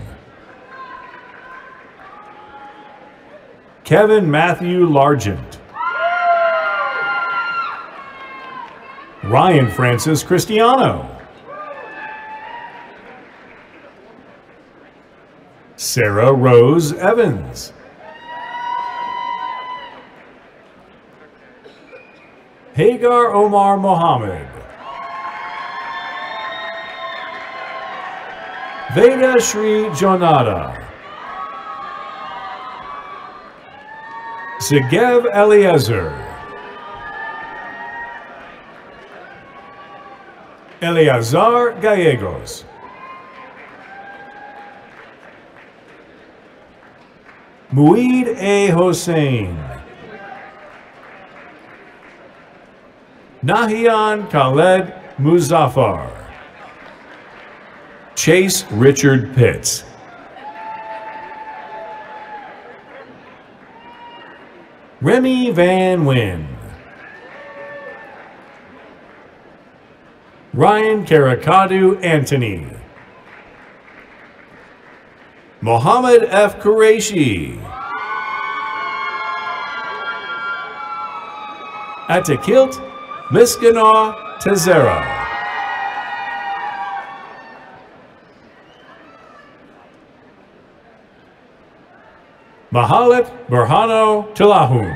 Speaker 7: Kevin Matthew Largent. Ryan Francis Cristiano. Sarah Rose Evans. Hagar Omar Mohammed. Veda Shri Jonada. Zegev Eliezer. Eleazar Gallegos. Mueed A. Hossein. Nahian Khaled Muzaffar. Chase Richard Pitts. Remy Van Wyn. Ryan Karakadu Anthony. Mohammed F. Qureshi. Atakilt Miskana Tezera. Mahalet Burhano Tilahun.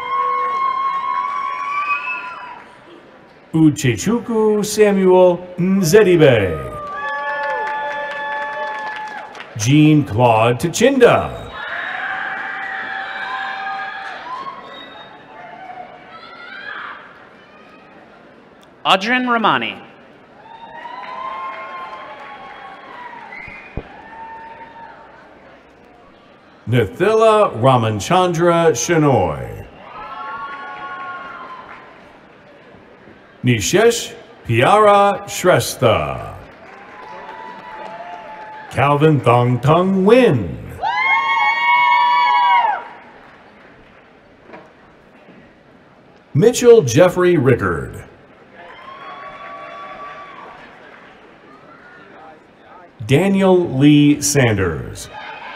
Speaker 7: Uchechuku Samuel Nzedibe. Jean-Claude Tachinda.
Speaker 8: Adrian Ramani.
Speaker 7: Nithila Ramanchandra Shenoy. Nishesh Piara Shrestha. Calvin Thong Tung Win. Mitchell Jeffrey Rickard. Daniel Lee Sanders.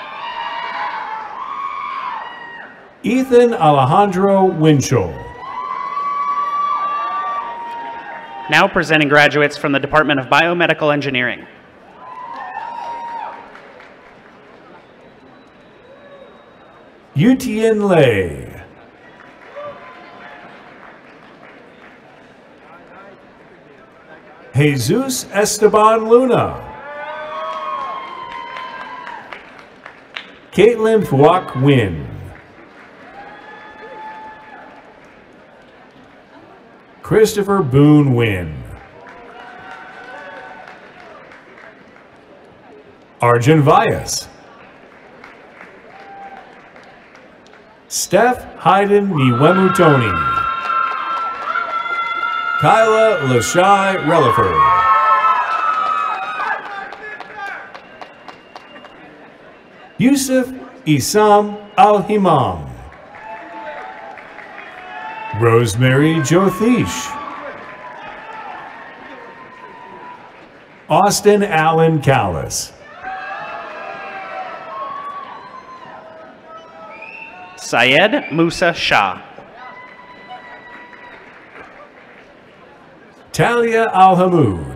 Speaker 7: Ethan Alejandro Winchell.
Speaker 8: Now presenting graduates from the Department of Biomedical Engineering.
Speaker 7: Yutien Lei. Jesus Esteban Luna. Caitlin Phuoc Win. Christopher Boone Win. Arjun Vyas. Steph Hayden Niwemutoni. Kyla Lashai Relaford. Yusuf Isam Al-Himam. Rosemary Jothish. Austin Allen Callis.
Speaker 8: Syed Musa Shah.
Speaker 7: Talia Al-Hamoud.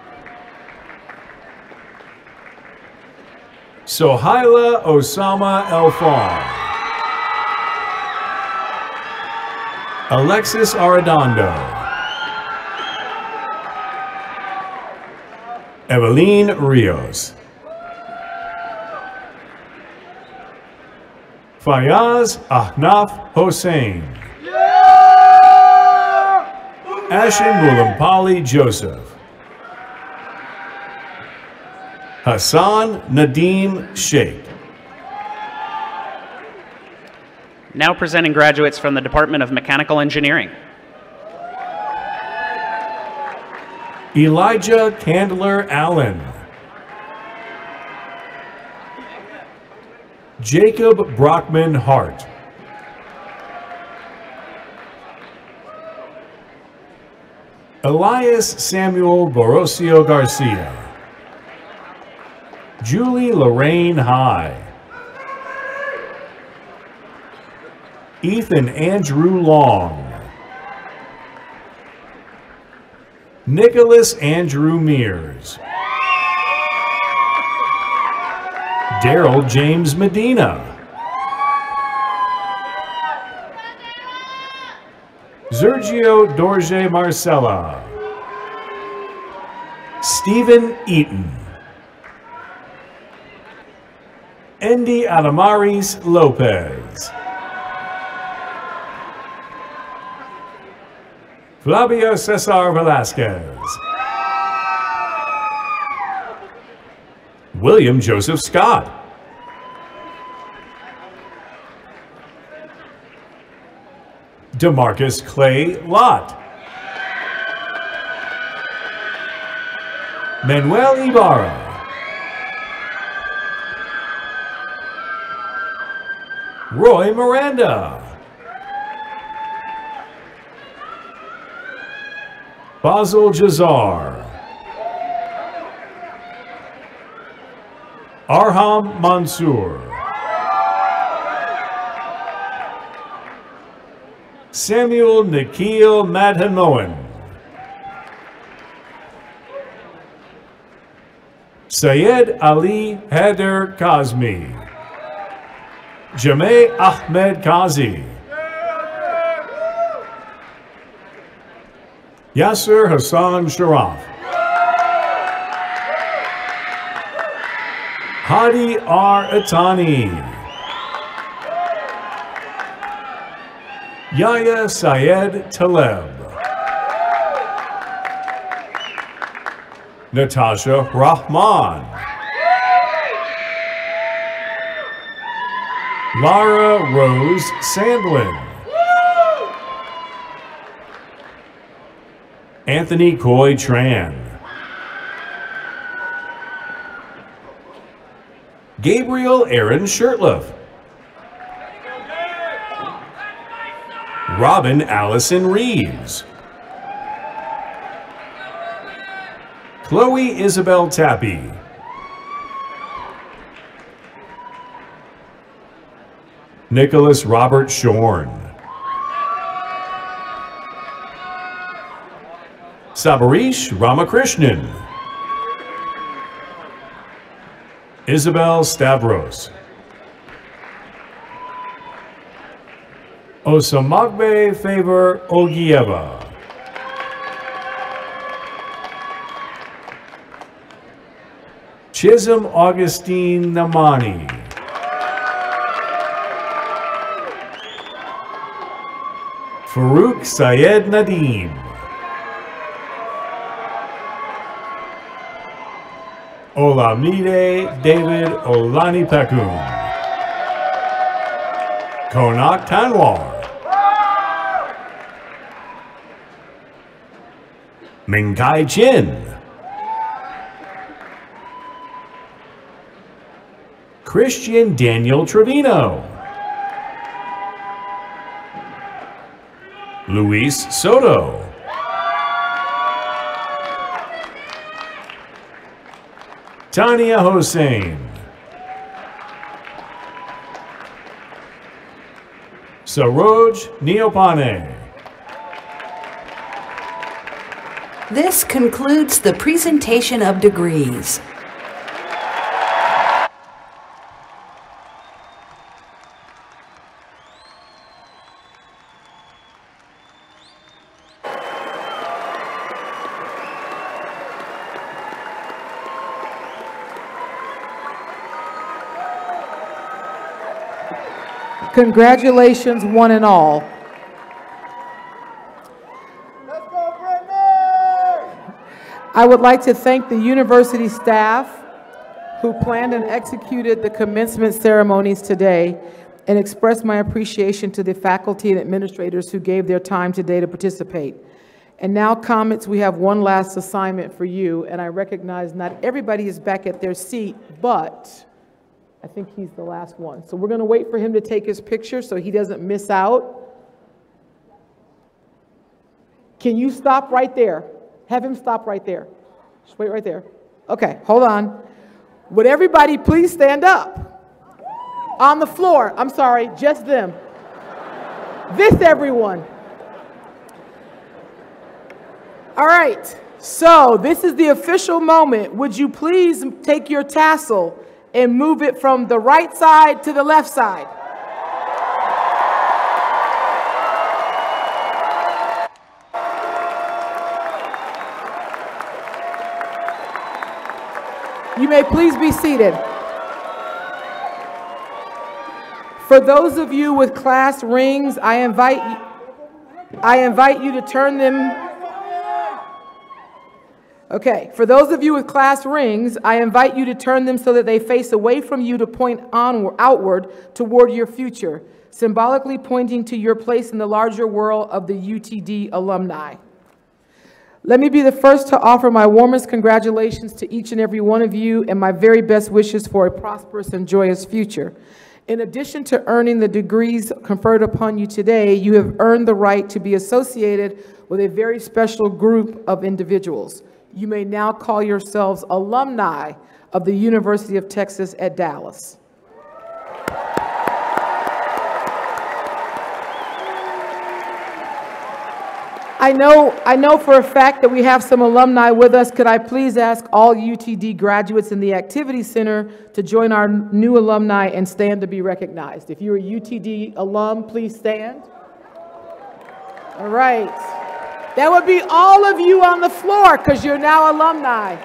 Speaker 7: Sohaila Osama El-Far. Alexis Arredondo. Eveline Rios. Fayaz Ahnaf Hossein. Ashin Mulampali Joseph. Hassan Nadim Sheikh.
Speaker 8: Now presenting graduates from the Department of Mechanical Engineering.
Speaker 7: Elijah Candler Allen. Jacob Brockman Hart. Elias Samuel Borosio Garcia. Julie Lorraine High. Ethan Andrew Long. Nicholas Andrew Mears. Daryl James Medina. Sergio Dorje Marcella. Stephen Eaton. Andy Adamaris Lopez. Flavia Cesar Velasquez. William Joseph Scott. DeMarcus Clay Lott. Manuel Ibarra. Roy Miranda. Basil Jazar. Arham Mansour. Samuel Nikhil Madhanoan. Syed Ali Haider Kazmi. Jameh Ahmed Kazi. Yasser Hassan Sharaf. Hadi R. Atani. Yahya Syed Taleb. Natasha Rahman. Lara Rose Sandlin. Anthony Coy Tran. Gabriel Aaron Shirtliff. Robin Allison Reeves. Chloe Isabel Tappy. Nicholas Robert Shorn. Sabarish Ramakrishnan. Isabel Stavros. Osamagbe Favor Ogieva. Chisholm Augustine Namani. Farouk Syed Nadeem. Olamide David Olani Pekun. Konak Tanwar. Mingkai Chin. Christian Daniel Trevino. Luis Soto. Tania Hossein. Saroj Neopane.
Speaker 6: This concludes the presentation of degrees.
Speaker 3: Congratulations, one and all.
Speaker 9: Let's go, Brittany!
Speaker 3: I would like to thank the university staff who planned and executed the commencement ceremonies today and express my appreciation to the faculty and administrators who gave their time today to participate. And now, comments, we have one last assignment for you, and I recognize not everybody is back at their seat, but I think he's the last one. So we're going to wait for him to take his picture so he doesn't miss out. Can you stop right there? Have him stop right there. Just wait right there. Okay, hold on. Would everybody please stand up? On the floor. I'm sorry, just them. This everyone. All right, so this is the official moment. Would you please take your tassel and move it from the right side to the left side? You may please be seated. For those of you with class rings, I invite you to turn them. Okay, for those of you with class rings, I invite you to turn them so that they face away from you to point outward toward your future, symbolically pointing to your place in the larger world of the UTD alumni. Let me be the first to offer my warmest congratulations to each and every one of you and my very best wishes for a prosperous and joyous future. In addition to earning the degrees conferred upon you today, you have earned the right to be associated with a very special group of individuals. You may now call yourselves alumni of the University of Texas at Dallas. I know for a fact that we have some alumni with us. Could I please ask all UTD graduates in the Activity Center to join our new alumni and stand to be recognized? If you're a UTD alum, please stand. All right. That would be all of you on the floor because you're now alumni.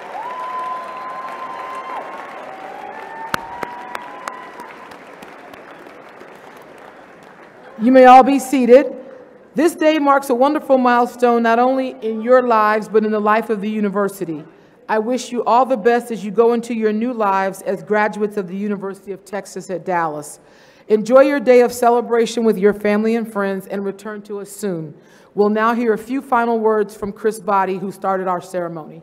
Speaker 3: You may all be seated. This day marks a wonderful milestone not only in your lives but in the life of the university. I wish you all the best as you go into your new lives as graduates of the University of Texas at Dallas. Enjoy your day of celebration with your family and friends and return to us soon. We'll now hear a few final words from Chris Body, who started our ceremony.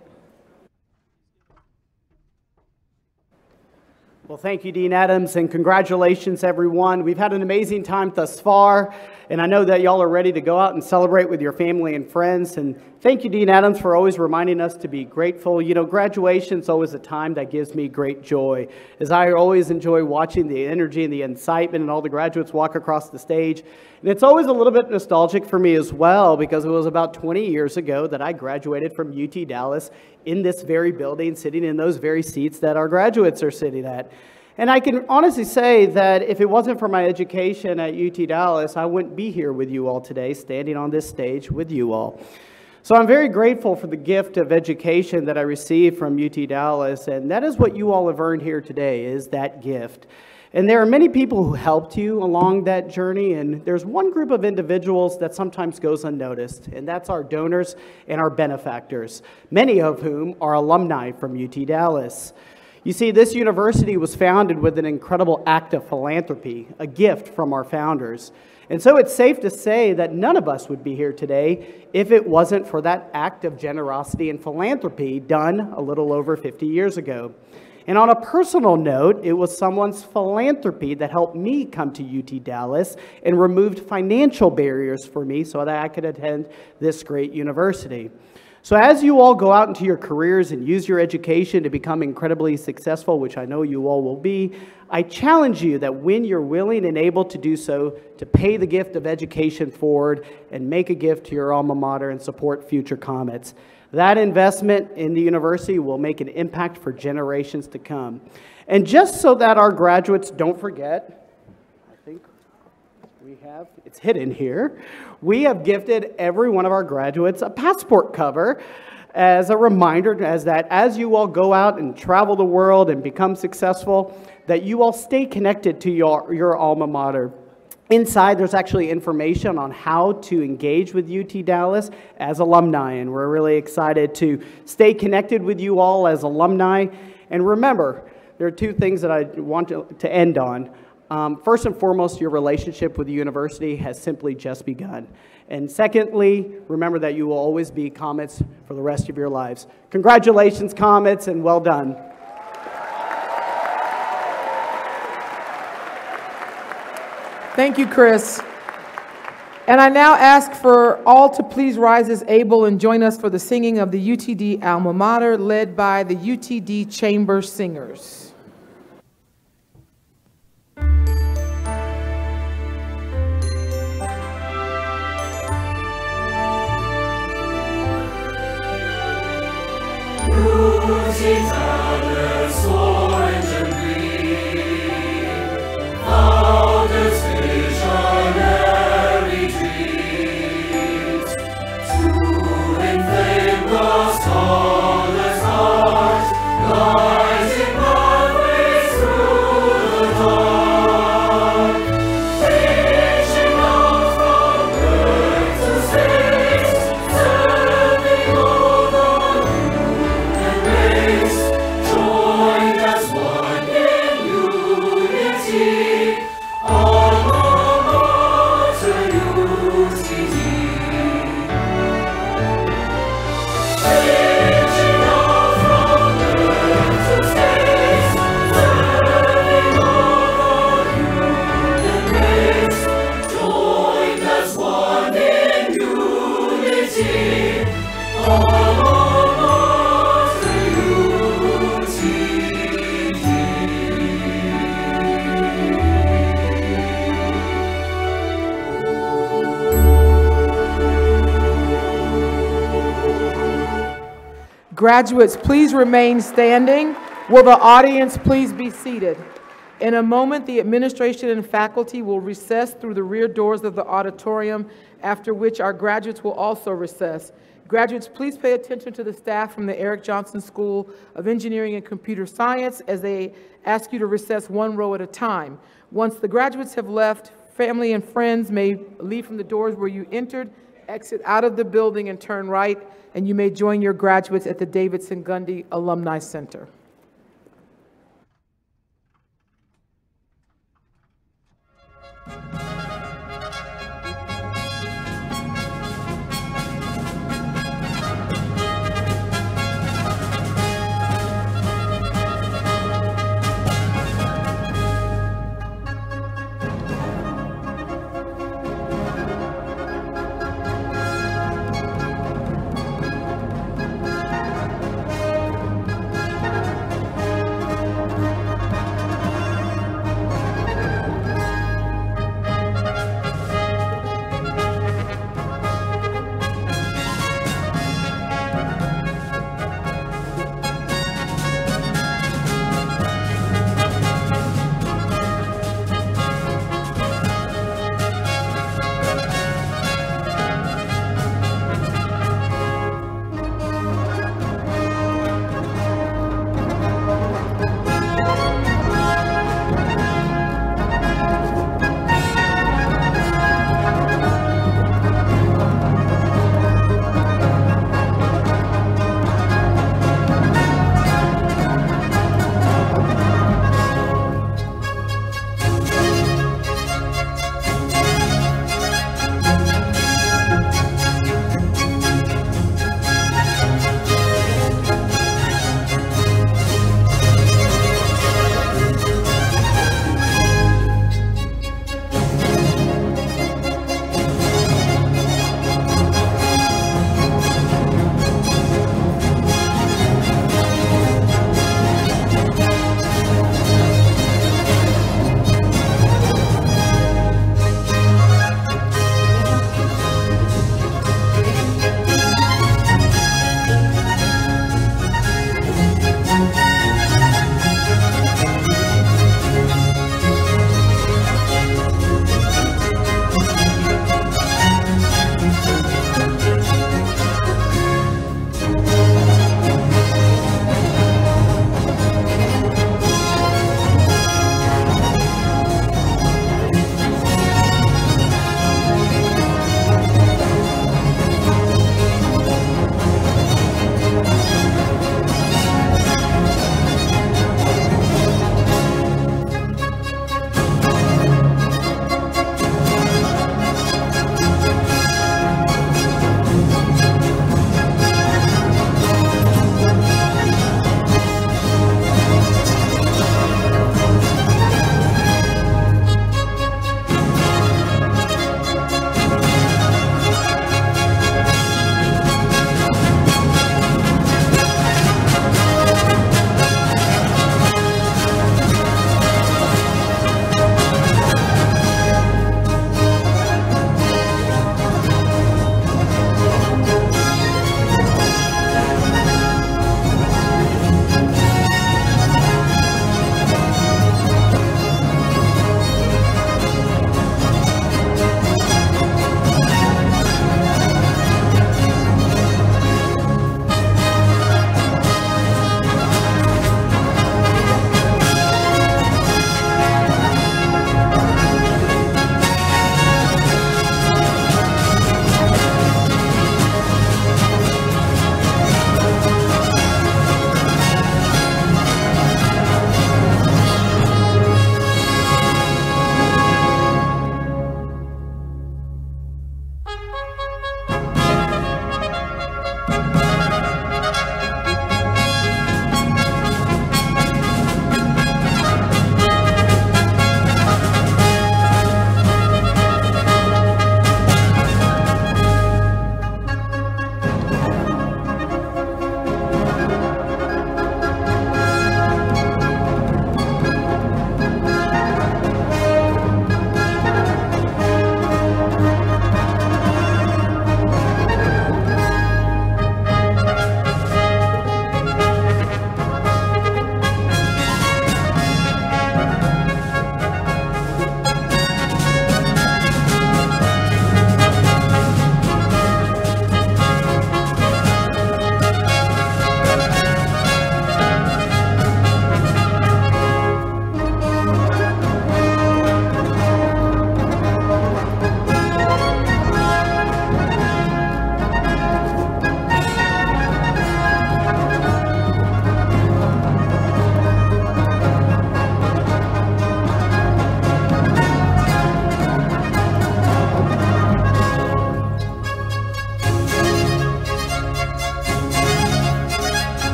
Speaker 2: Well, thank you, Dean Adams, and congratulations, everyone. We've had an amazing time thus far, and I know that y'all are ready to go out and celebrate with your family and friends. And thank you, Dean Adams, for always reminding us to be grateful. You know, graduation is always a time that gives me great joy, as I always enjoy watching the energy and the excitement and all the graduates walk across the stage. And it's always a little bit nostalgic for me as well, because it was about 20 years ago that I graduated from UT Dallas in this very building, sitting in those very seats that our graduates are sitting at. And I can honestly say that if it wasn't for my education at UT Dallas, I wouldn't be here with you all today, standing on this stage with you all. So I'm very grateful for the gift of education that I received from UT Dallas, and that is what you all have earned here today, is that gift. And there are many people who helped you along that journey, and there's one group of individuals that sometimes goes unnoticed, and that's our donors and our benefactors, many of whom are alumni from UT Dallas. You see, this university was founded with an incredible act of philanthropy, a gift from our founders. And so it's safe to say that none of us would be here today if it wasn't for that act of generosity and philanthropy done a little over 50 years ago. And on a personal note, it was someone's philanthropy that helped me come to UT Dallas and removed financial barriers for me so that I could attend this great university. So as you all go out into your careers and use your education to become incredibly successful, which I know you all will be, I challenge you that when you're willing and able to do so, to pay the gift of education forward and make a gift to your alma mater and support future Comets. That investment in the university will make an impact for generations to come. And just so that our graduates don't forget, I think we have, it's hidden here, we have gifted every one of our graduates a passport cover as a reminder as you all go out and travel the world and become successful, that you all stay connected to your alma mater. Inside, there's actually information on how to engage with UT Dallas as alumni, and we're really excited to stay connected with you all as alumni. And remember, there are two things that I want to end on. First and foremost, your relationship with the university has simply just begun. And secondly, remember that you will always be Comets for the rest of your lives. Congratulations, Comets, and well done.
Speaker 3: Thank you, Chris. And I now ask for all to please rise as able and join us for the singing of the UTD alma mater led by the UTD Chamber Singers. Graduates, please remain standing. Will the audience please be seated? In a moment, the administration and faculty will recess through the rear doors of the auditorium, after which our graduates will also recess. Graduates, please pay attention to the staff from the Eric Johnson School of Engineering and Computer Science as they ask you to recess one row at a time. Once the graduates have left, family and friends may leave from the doors where you entered, exit out of the building and turn right, and you may join your graduates at the Davidson Gundy Alumni Center.